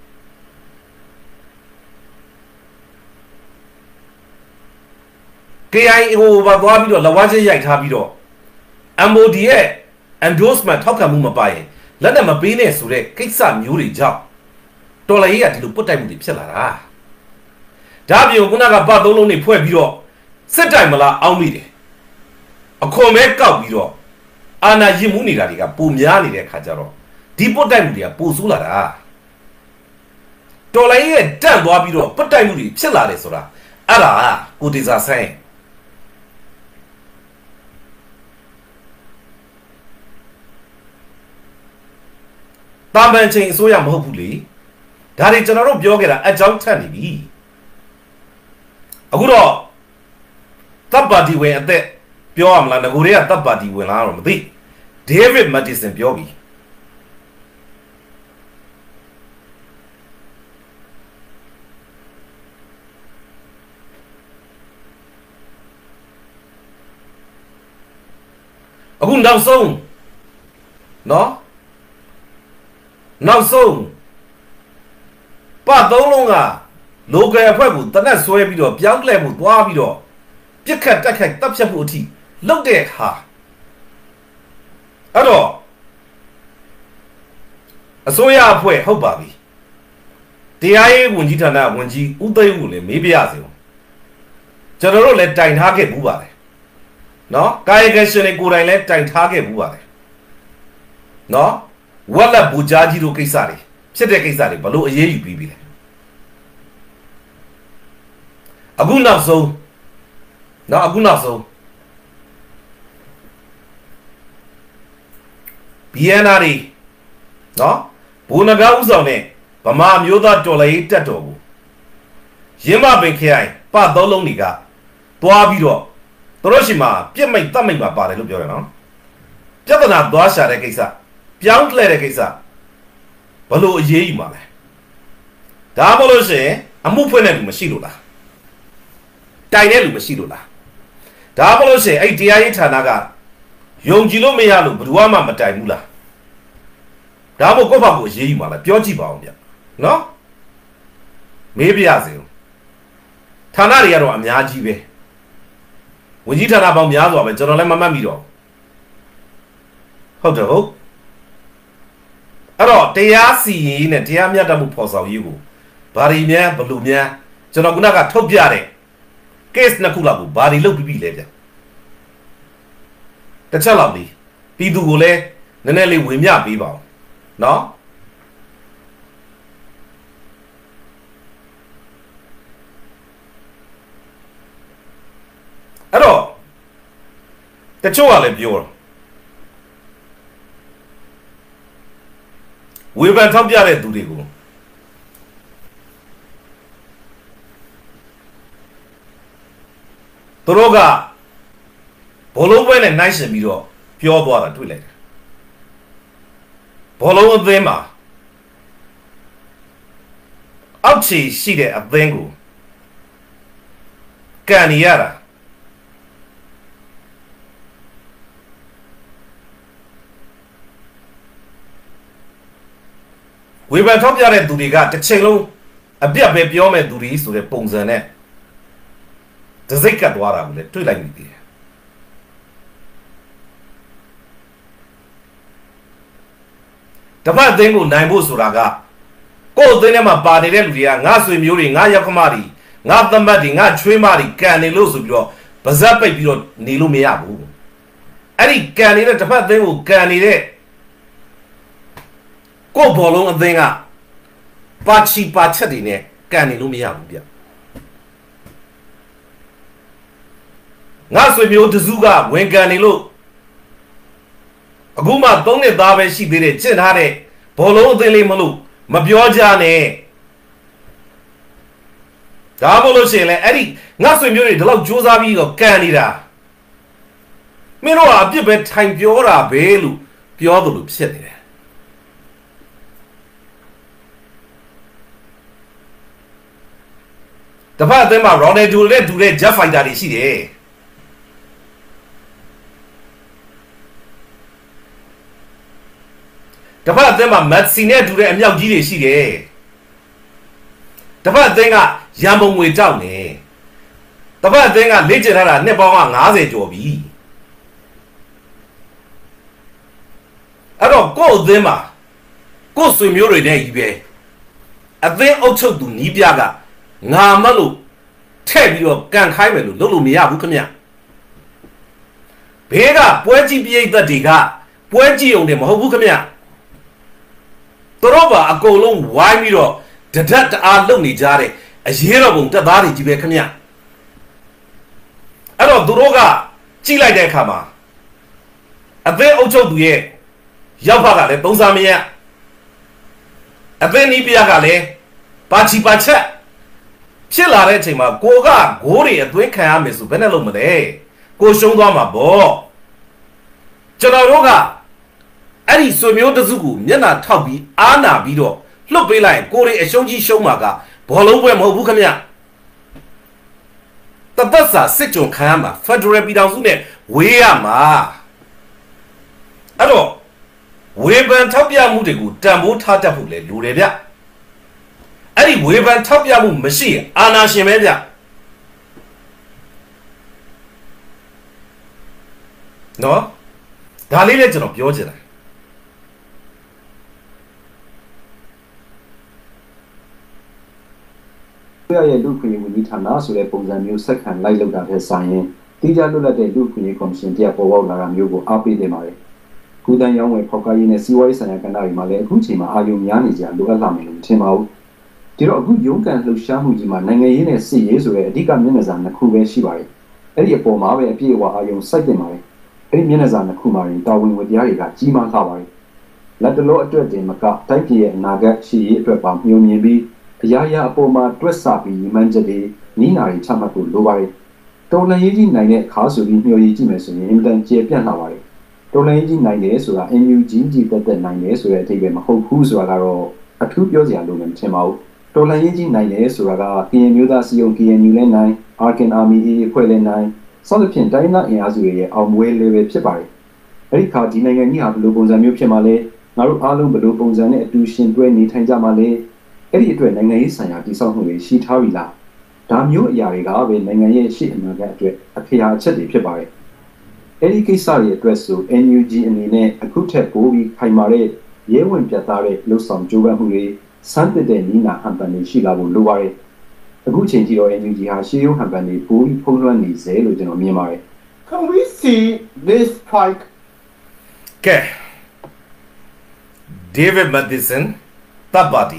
K I A ဟိုဘာသွားပြီးတော့လဝါချက်ရိုက်ထားပြီးတော့ M O D ရဲ့ endorsement ထောက်ခံမှုမပါရင်လက်နဲ့မပေးနဲ့ဆိုတဲ့ကိစ္စမျိုးတွေကြောင့်တော်လည်းရဒီလိုပုတ်တိုက်မှုတွေဖြစ်လာတာဒါအပြင်ခုနကဘတ်သုံးလုံးတွေဖွဲ့ပြီးတော့စစ်တိုင်မလားအောင်းမိတယ်အခွန်မဲကောက်ပြီးတော့အာဏာရင်မှုနေတာတွေကပုံများနေတဲ့ခါကျတော့ဒီပုတ်တိုက်မှုတွေကပိုဆိုးလာတာတော်လည်းရတန့်သွားပြီးတော့ပုတ်တိုက်မှုတွေဖြစ်လာတယ်ဆိုတာအဲ့ဒါကိုတေစာဆိုင်တာမန်ချင်းအစိုးရမဟုတ်ဘူးလေဒါတွေကျွန်တော်တို့ပြောခဲ့တာအကြောင်းထက်နေပြီအခုတော့တပ်ပါတီဝင်အသက်ပြောရမလားငကိုတွေကတပ်ပါတီဝင်လားတော့မသိဒေးဗစ်မက်ဒီဆန်ပြောပြီအခုနောက်ဆုံးနော်နောက်ဆုံးပတ်သုံးလုံးကလိုကယ်အဖွဲ့ကိုတနက်ဆွဲပြီးတော့ပြောင်းလဲမှုသွားပြီးတော့ပြစ်ခတ်တက်ခတ်တပ်ဖြတ်မှုအထိလုပ်တဲ့ဟာအဲ့တော့အစိုးရအဖွဲ့ဟုတ်ပါပြီတရားရေးဝန်ကြီးဌာနဝန်ကြီးဦးသိန်းဦးလည်းမေးပြရစီကျွန်တော်တို့လည်းတိုင်ထားခဲ့ဘူးပါတယ်နော်ကာယကရှင်တွေကိုယ်တိုင်လည်းတိုင်ထားခဲ့ဘူးပါတယ်နော်ဝက်လက်ဘူဂျာကြီးတို့ကိစ္စတွေဖြစ်တဲ့ကိစ္စတွေဘလို့အရေးယူပြီးပြီလဲအခုနောက်ဆုံးနော်အခုနောက်ဆုံး B N R တွေနော်ဘူနဂါဥဆောင်နဲ့ဗမာမျိုးသားတော်လှန်ရေးတပ်တော်ကိုရင်းမပင်ခရိုင်ပသုံးလုံးတွေကသွားပြီးတော့တို့ရှိမှာပြစ်မိတ်တတ်မိတ်မှာပါတယ်လို့ပြောတယ်နော်ပြဿနာသွားရှာတဲ့ကိစ္စပြောင်းလဲတဲ့ကိစ္စဘလို့အရေးယူမှာလဲဒါမှမဟုတ်လို့ရှိရင်အမှုဖွင့်တဲ့လူမရှိလို့လားတိုင်တဲ့လူမရှိလို့လားဒါမှမဟုတ်ရှင်အဲ့တရားရေးဌာနကယုံကြည်လို့မရလို့ဘယ်သူမှမတိုင်ဘူးလားဒါမှမဟုတ်ကိုယ့်ဘာကိုရေးယူမှာလားပြောကြည့်ပါအောင်ဗျနော်မေးပြရစေဌာနတွေကတော့အများကြီးပဲဝန်ကြီးဌာနပေါင်းများစွာပဲကျွန်တော်လည်းမမှတ်မိတော့ဟုတ်တယ်ဟုတ်အဲ့တော့တရားစီရင်နဲ့တရားမျှတမှုဖော်ဆောင်ရေးကိုဘာတွေများဘလို့များကျွန်တော်ခုနကထုတ်ပြတဲ့ case နှစ်ခုလောက်ကိုဘာတွေလုပ်ပြီးပြီလဲဗျတစ်ချက်လောက်လေးပြည်သူကိုလည်းနည်းနည်းလေးဝင်မြပေးပါဦးနော်အဲ့တော့တချို့ကလည်းပြောတော့ဝေဖန်ထောက်ပြတဲ့သူတွေကိုသူတို့ကဘောလုံးပွဲနဲ့နိုင်ရှင်ပြီးတော့ပြောသွားတာတွေ့လိုက်တယ်ဘောလုံးအသင်းမှာအောက်ခြေရှိတဲ့အသင်းကိုကန်နေရတာဝေဖန်ထောက်ပြတဲ့သူတွေကတစ်ချိန်လုံးအပြတ်ပဲပြောမဲ့သူတွေဆိုတဲ့ပုံစံနဲ့ဒစိတ်ကတ်သွားတာကိုလည်းတွေ့လိုက်မိသေးတယ်တပတ်အသင်းကိုနိုင်ဖို့ဆိုတာကကိုယ့်အသင်းထဲမှာပါနေတဲ့လူတွေကငါဆွေမျိုးတွေငါရောက်ခမတွေငါသမတ်တွေငါချွေးမတွေကန်နေလို့ဆိုပြီးတော့ဗဇက်ပိတ်ပြီးတော့နေလို့မရဘူးအဲ့ဒီကန်နေတဲ့တပတ်အသင်းကိုကန်နေတဲ့ကိုဘောလုံးအသင်းကပါချီပါချက်တွေနဲ့ကန်နေလို့မရဘူးဗျငါဆွေမျိုးတစုကဝင်ကန်နေလို့အခုမှသုံးနှစ်သားပဲရှိသေးတယ်ကျင့်ထားတဲ့ဘောလုံးအသင်းလေးမလို့မပြောကြနဲ့ဒါမှမဟုတ်ရှင်လဲအဲ့ဒီငါဆွေမျိုးတွေဒီလောက်စူးစမ်းပြီးတော့ကန်နေတာမင်းတို့ကအပြစ်ပဲထိုင်ပြောတာပဲလို့ပြောသလိုဖြစ်နေတယ်တပတ်အသင်းမှာရော်နယ်ဒိုနဲ့ဒူတဲ့ဂျက်ဖိုက်တာတွေရှိတယ်တပတ်အသင်းမှာမက်ဆီနဲ့ဒူတဲ့အမြောက်ကြီးတွေရှိတယ်တပတ်အသင်းကရန်ပုံငွေတောက်နေတပတ်အသင်းကလေ့ကျင့်ထားတာနှစ်ပေါင်းကငါးဆယ်ကျော်ပြီအဲ့တော့ကိုယ့်အသင်းမှာကိုယ့်ဆွေမျိုးတွေနဲ့ကြီးပဲအသင်းအုပ်ချုပ်သူနီးပြကငါမလို့ထဲ့ပြီးတော့ကန်ခိုင်းမယ်လို့လုပ်လို့မရဘူးခင်ဗျဘေးကပွဲကြီးပြိတ်သက်တွေကပွဲကြီးုံတယ်မဟုတ်ဘူးခင်ဗျသူတို့ပါအကုန်လုံးဝိုင်းပြီးတော့တဒတ်တအားလုပ်နေကြတဲ့အရေးတော်ပုံတက်သားတွေကြီးပဲခင်ဗျအဲ့တော့သူတို့ကကြည့်လိုက်တဲ့အခါမှာအသင်းအုပ်ချုပ်သူရဲ့ရောက်ဖကလည်းသုံးစားမရအသင်းနီးပြကလည်းပါချီပါချက်ဖြစ်လာတဲ့အချိန်မှာကိုကဂိုးတွေအသွင်းခံရမယ်ဆိုဘယ်နဲ့လုပ်မလဲကိုရှုံးသွားမှာပေါ့ကျွန်တော်တို့ကအဲ့ဒီဆွေမျိုးတစုကိုမျက်နှာထောက်ပြီးအားနာပြီးတော့လှုပ်ပေးလိုက်ကိုတွေအရှုံးကြီးရှုံးမှာကဘောလုံးပွဲမဟုတ်ဘူးခင်ဗျတပတ်စာစစ်ကြုံခံရမှာဖက်ဒရယ်ပြည်ထောင်စုနဲ့ဝေးရမှာအဲ့တော့ဝေဖန်ထောက်ပြမှုတွေကိုတန်ဖိုးထားတတ်ဖို့လေလူတွေဗျအဲ့ဒီဝေဖန်ထောက်ပြမှုမရှိရင်အာဏာရှင်ပဲဗျနော်ဒါလေးလည်းကျွန်တော်ပြောချင်တယ်ပြရဲ့လူခွင့်ရေးဝန်ကြီးဌာနဆိုတဲ့ပုံစံမျိုးဆက်ခံလိုက်လောက်တာတဲ့ဆိုင်ရင်တိကျလွတ်လပ်တဲ့လူခွင့်ရေးကော်မရှင်တရားပေါ်ပေါက်လာတာမျိုးကိုအားပေးနေပါတယ်ကုသန်းရောင်းဝယ်ဖောက်ကားရေးနဲ့စီးပွားရေးဆိုင်ရာကဏ္ဍတွေမှာလည်းအခုချိန်မှာအာရုံများနေကြလိုအပ်လာမယ်လို့ထင်ပါဘူးဒီတော့အခုရုံးကန်လှုပ်ရှားမှုကြီးမှာနိုင်ငံရေးနဲ့စစ်ရေးဆိုတဲ့အဓိကမျက်နှာစာနှစ်ခုပဲရှိပါတယ်အဲ့ဒီအပေါ်မှာပဲအပြည့်အဝအာရုံစိုက်တင်ပါတယ်အဲ့ဒီမျက်နှာစာနှစ်ခုမှာရင်တာဝန်ဝတ္တရားတွေကကြီးမားလာပါတယ်လက်တလောအတွက်တင်မကတိုက်ပြည်ရဲ့အနာဂတ်ရှိရေးအတွက်ပါမျှော်မြင်ပြီးအရာရာအပေါ်မှာတွက်ဆပြီးညီမှန်းချက်တွေနီးနာတွေချမှတ်ဖို့လိုပါတယ်တော်လှန်ရေးကြီးနိုင်တဲ့အခါဆိုပြီးမျှော်ရည်ကြည့်မယ်ဆိုရင်အင်တန်ကျေပြန့်လာပါတယ်တော်လှန်ရေးကြီးနိုင်တယ်ဆိုတာ N U G ကြီးတက်တက်နိုင်တယ်ဆိုတဲ့အထိပ္ပယ်မဟုတ်ဘူးဆိုတာကတော့အထူးပြောစရာလိုမှမထင်ပါဘူးတော်လှန်ရေးကြီးနိုင်တယ်ဆိုတာက ကရင်မျိုးသားစီယုံ K N U လည်းနိုင် Arkan Army အဖွဲ့လည်းနိုင်စောင့်ဖြင့်တိုင်းသားအင်အားစုတွေရဲ့အောင်ပွဲလေးပဲဖြစ်ပါတယ်အဲ့ဒီခါဒီနိုင်ငံကြီးဟာဘယ်လိုပုံစံမျိုးဖြစ်မှာလဲငါတို့အားလုံးဘယ်လိုပုံစံနဲ့အတူရှင်တွဲနေထိုင်ကြမှာလဲအဲ့ဒီအတွက်နိုင်ငံရေးဆိုင်ရာတည်ဆောက်မှုတွေရှိထားပြီလားဒါမျိုးအရာတွေကပဲနိုင်ငံရဲ့ရှေ့အနာဂတ်အတွက်အခရာအချက်တွေဖြစ်ပါတယ်အဲ့ဒီကိစ္စတွေအတွက်ဆို N U G အနေနဲ့အခုထက်ပိုပြီးခိုင်မာတဲ့ရဲဝင်ပြတ်သားတဲ့လှုပ်ဆောင်ကြိုးပမ်းမှုတွေစမ်းသစ်တဲ့နီးနာဟန်ပန်တွေရှိလာဖို့လိုပါတယ်အခုချိန်ကြီးတော့ N U G ဟာရှေးရုံးဟန်ပန်တွေပိုပြီးဖုံးလွှမ်းနေစေလို့ကျွန်တော်မြင်ပါတယ် Can we see this fight Okay David Matheson Tabati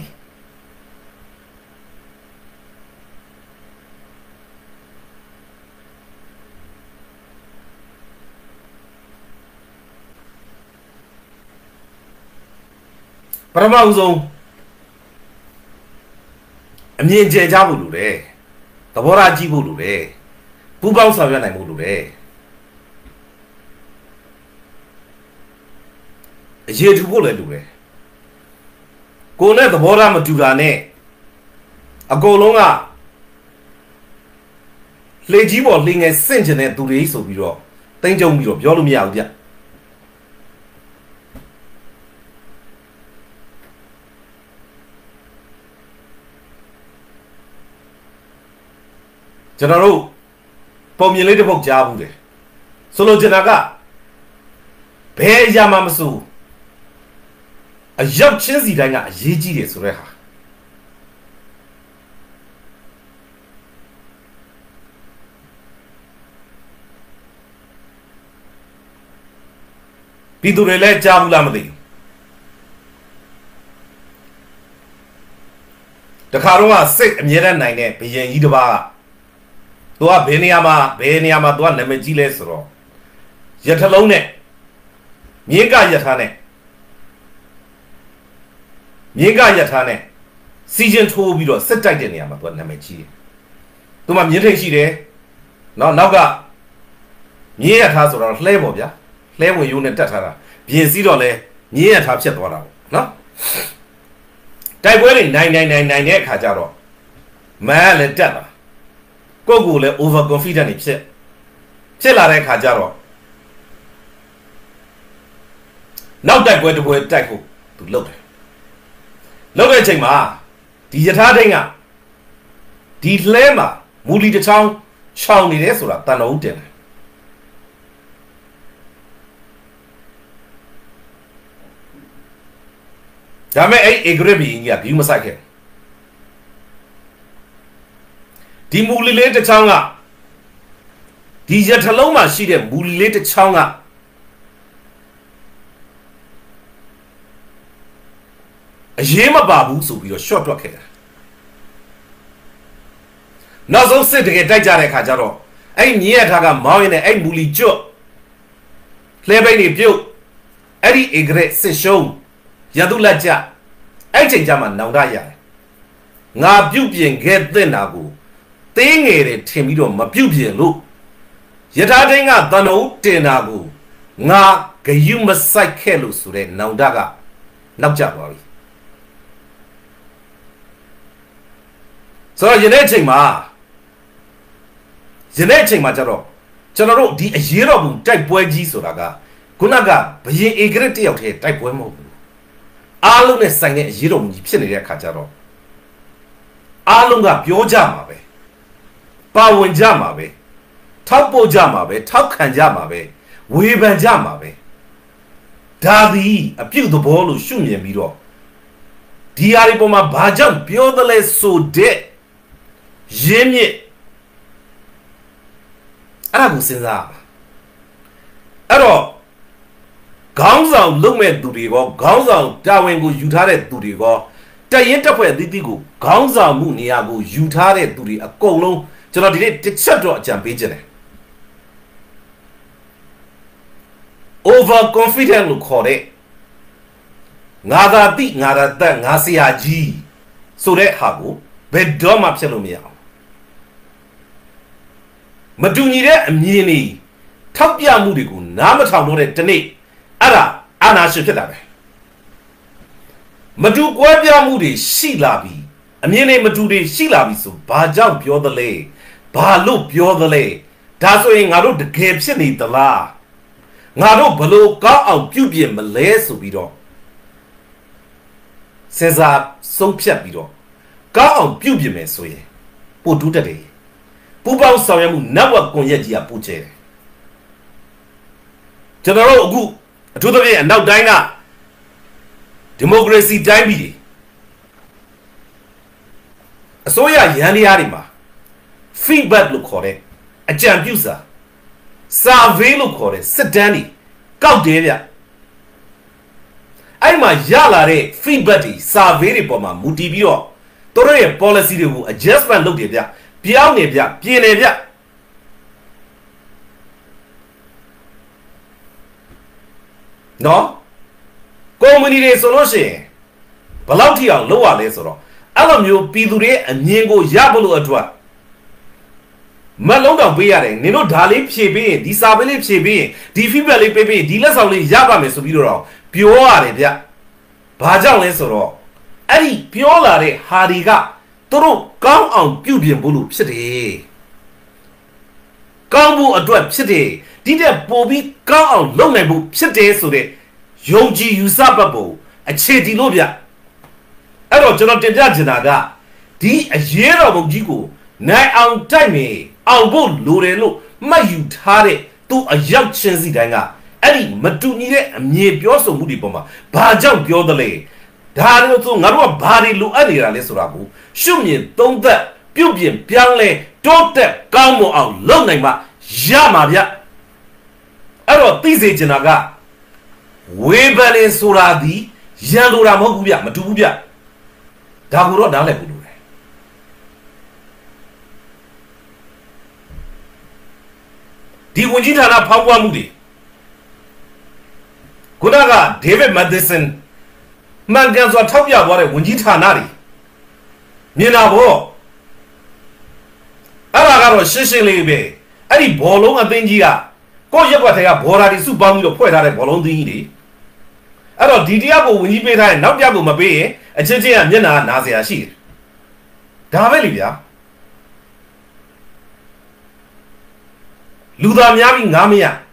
ပထမဦးဆုံးအမြင်ကျကြဖို့လိုတယ်သဘောထားကြည့်ဖို့လိုတယ်ပူးပေါင်းဆောင်ရွက်နိုင်ဖို့လိုတယ်အရေးထူဖို့လည်းလိုတယ်ကိုယ်နဲ့သဘောထားမတူတာနဲ့အကုန်လုံးကလှေကြီးပေါ်လှေငယ်ဆင့်ကျင်တဲ့သူတွေဆိုပြီးတော့တင်းကြုံပြီးတော့ပြောလို့မရဘူးဗျကျွန်တော်တို့ပုံမြင်လေးတစ်ပုဒ်ကြားဘူးတယ်ဆိုလိုချင်တာကဘယ်အရာမှမစိုးအရောက်ချင်းစီတိုင်းကအရေးကြီးတယ်ဆိုတဲ့ဟာပြည်သူတွေလည်းကြားဘူးလားမသိဘူးတခါတော့စိတ်အမြဲတမ်းနိုင်တဲ့ဘယင်ကြီးတစ်ပါးကသူကဘယ်နေရာမှာဘယ်နေရာမှာသူကနာမည်ကြီးလဲဆိုတော့ရထလုံးနဲ့မြင်းကရထားနဲ့မြင်းကရထားနဲ့စီဂျင်ထိုးပြီးတော့စစ်တိုက်တဲ့နေရာမှာသူကနာမည်ကြီးတယ်သူမှမြင်းထိတ်ရှိတယ်နောက်နောက်ကမြင်းရထားဆိုတော့လှဲပေါ့ဗျာလှဲဝင်ရိုးနဲ့တက်ထားတာပြင်စည်းတော့လဲမြင်းရထားဖြစ်သွားတာပေါ့နော်တိုက်ပွဲတွေနိုင်နိုင်နိုင်နိုင်တဲ့အခါကျတော့မန်ကလည်းတက်လာကိုကိုလည်း over confident နေဖြစ်ဖြစ်လာတဲ့အခါကျတော့နောက်တိုက်ပွဲတစ်ပွဲတိုက်ဖို့သူလုပ်တယ်လုပ်တဲ့အချိန်မှာဒီယထာဒိန်းကဒီလှဲမှာမူလီတစ်ချောင်းချောင်းနေတယ်ဆိုတာတန်တော်ဦးတင်တယ်ဒါမဲ့အဲ့ agree ဘီကြီးကဂီးမဆိုင်ခဲ့ဒီမူလီလေးတစ်ချောင်းကဒီရထလုံးမှာရှိတဲ့မူလီလေးတစ်ချောင်းကအရေးမပါဘူးဆိုပြီးတော့ short တွက်ခဲ့တာနောက်ဆုံးစစ်တကယ်တိုက်ကြတဲ့ခါကျတော့အဲ့မြင်းရထားကမောင်းရင်လည်းအဲ့မူလီကျွတ်လှဲပိတ်နေပြုတ်အဲ့ဒီ agree စစ်ရှုံးရတုလက်ကြအဲ့ချိန်ကျမှနောင်တရတယ်ငါပြုတ်ပြင်ခဲ့တဲ့နာကိုသေးငယ်တယ်ထင်ပြီးတော့မပြုတ်ပြင်လို့ယထာဒိန်းကတန်တော်တင်တာကိုငါဂယုမဆိုင်ခဲ့လို့ဆိုတဲ့နောင်တကနောက်ကျသွားပြီဆိုတော့ယနေ့ချိန်မှာယနေ့ချိန်မှာကျတော့ကျွန်တော်တို့ဒီအရေးတော်ပုံတိုက်ပွဲကြီးဆိုတာကခုနကဘယင်ဧကရတယောက်တည်းတိုက်ပွဲမဟုတ်ဘူးအားလုံးနဲ့ဆိုင်တဲ့အရေးတော်ပုံကြီးဖြစ်နေတဲ့အခါကျတော့အားလုံးကပြောကြမှာပဲပါဝင်ကြမှာပဲထောက်ပို့ကြမှာပဲထောက်ခံကြမှာပဲဝေဖန်ကြမှာပဲဒါသည်အပြုတ်သဘောလို့ရှုမြင်ပြီးတော့ဒီအရာဒီပေါ်မှာဘာကြောင့်ပြောသလဲဆိုတဲ့ရင်းမြစ်အဲ့ဒါကိုစဉ်းစားအဲ့တော့ခေါင်းဆောင်လုပ်မဲ့သူတွေကောခေါင်းဆောင်တာဝန်ကိုယူထားတဲ့သူတွေကောတရင်တက်ဖွဲ့အသီးသီးကိုခေါင်းဆောင်မှုနေရာကိုယူထားတဲ့သူတွေအကုန်လုံးကျွန်တော်ဒီနေ့တစ်ချက်တော့အကြံပေးခြင်းတယ် over confident လို့ခေါ်တဲ့ငါသာတိငါသာတက်ငါဆရာကြီးဆိုတဲ့ဟာကိုဘယ်တော့မှဖြစ်လို့မရအောင်မတူညီတဲ့အမြင်တွေထောက်ပြမှုတွေကိုနားမထောင်တော့တဲ့တနေ့အဲ့ဒါအာနာရှင်ဖြစ်တာပဲမတူကွဲပြားမှုတွေရှိလာပြီအမြင်တွေမတူတွေရှိလာပြီဆိုဘာကြောင့်ပြောသလဲဘာလို့ပြောသလဲဒါဒါဆိုရင်ငါတို့တကယ်ဖြစ်နေသလားငါတို့ဘလို့ကောင်းအောင်ပြုပြင်မလဲဆိုပြီးတော့စဉ်းစားဆုံးဖြတ်ပြီးတော့ကောင်းအောင်ပြုပြင်မယ်ဆိုရင်ပို့တူးတက်တယ်ပူပေါင်းဆောင်ရွက်မှု network ကွန်ရက်ကြီးကပို့ကျဲတယ်ကျွန်တော်တို့အခုအထူးသဖြင့်အနောက်တိုင်းကဒီမိုကရေစီတိုင်းပြည်အစိုးရရန်တရားတွေမှာ feedback လို့ခေါ်တဲ့အကြံပြုစာ survey လို့ခေါ်တဲ့စစ်တမ်းတွေကောက်တယ်ဗျအဲ့မှာရလာတဲ့ feedback တွေ survey တွေပေါ်မှာမူတည်ပြီးတော့တို့ရဲ့ policy တွေကို adjustment လုပ်တယ်ဗျပြောင်းနေဗျပြင်နေဗျနော်ကုမ္ပဏီတွေဆိုလို့ရှိရင်ဘယ်လောက်ထိအောင်လုပ်ရလဲဆိုတော့အဲ့လိုမျိုးပြည်သူတွေအမြင်ကိုရဖို့လို့အတွက်မလုံးတောင်ပေးရတယ်နင်တို့ဒါလေးဖြည့်ပေးရင်ဒီစာပေးလေးဖြည့်ပေးရင်ဒီ feedback လေးပေးပေးရင်ဒီလက်ဆောင်လေးရပါမယ်ဆိုပြီးတော့ပြောရတယ်ဗျဘာကြောင့်လဲဆိုတော့အဲ့ဒီပြောလာတဲ့ဟာတွေကသူတို့ကောင်းအောင်ပြုပြင်ဖို့လို့ဖြစ်တယ်ကောင်းဖို့အတွက်ဖြစ်တယ်ဒီတဲ့ပို့ပြီးကောင်းအောင်လုပ်နိုင်ဖို့ဖြစ်တယ်ဆိုတဲ့ယုံကြည်ယူဆပတ်ဖို့အခြေတည်လို့ဗျအဲ့တော့ကျွန်တော်တင်ပြချင်တာကဒီအရေးတော်ပုံကြီးကိုနိုင်အောင်တိုက်မယ်အောင်ဖို့လိုတယ်လို့မှတ်ယူထားတဲ့သူအရောက်ချင်းစီတိုင်းကအဲ့ဒီမတူညီတဲ့အမြင်ပြောဆိုမှုတွေပေါ်မှာဘာကြောင့်ပြောသလဲဒါလို့ဆိုငါတို့ကဘာတွေလိုအပ်နေတာလဲဆိုတာကိုရှုမြင်သုံးသပ်ပြုတ်ပြင်ပြောင်းလဲတိုးတက်ကောင်းမွန်အောင်လုပ်နိုင်မှရမှာဗျအဲ့တော့သိစေချင်တာကဝေဘန်နေဆိုတာဒီရန်လိုတာမဟုတ်ဘူးဗျမတူဘူးဗျဒါကိုတော့နားလည်ဖို့လိုတယ်ဒီဝန်ကြီးဌာနဖောက်ပွားမှုတွေခုနကဒေးဗစ်မက်ဒီဆန်မှန်ကန်စွာထောက်ပြသွားတဲ့ဝန်ကြီးဌာနတွေမြင်တာပေါ့အဲ့ဒါကတော့ရှင်းရှင်းလေးပဲအဲ့ဒီဘောလုံးအသင်းကြီးကကိုယ့်ရက်ွက်ထဲကဘော်ဒါတွေစုပေါင်းပြီးတော့ဖွဲ့ထားတဲ့ဘောလုံးသင်းကြီးတွေအဲ့တော့ဒီတရားကိုဝန်ကြီးပေးထားရင်နောက်တရားကိုမပေးရင်အချင်းချင်းကမျက်နှာနာစရာရှိတယ်ဒါပဲလေဗျာလူသားများပြီးငားမရ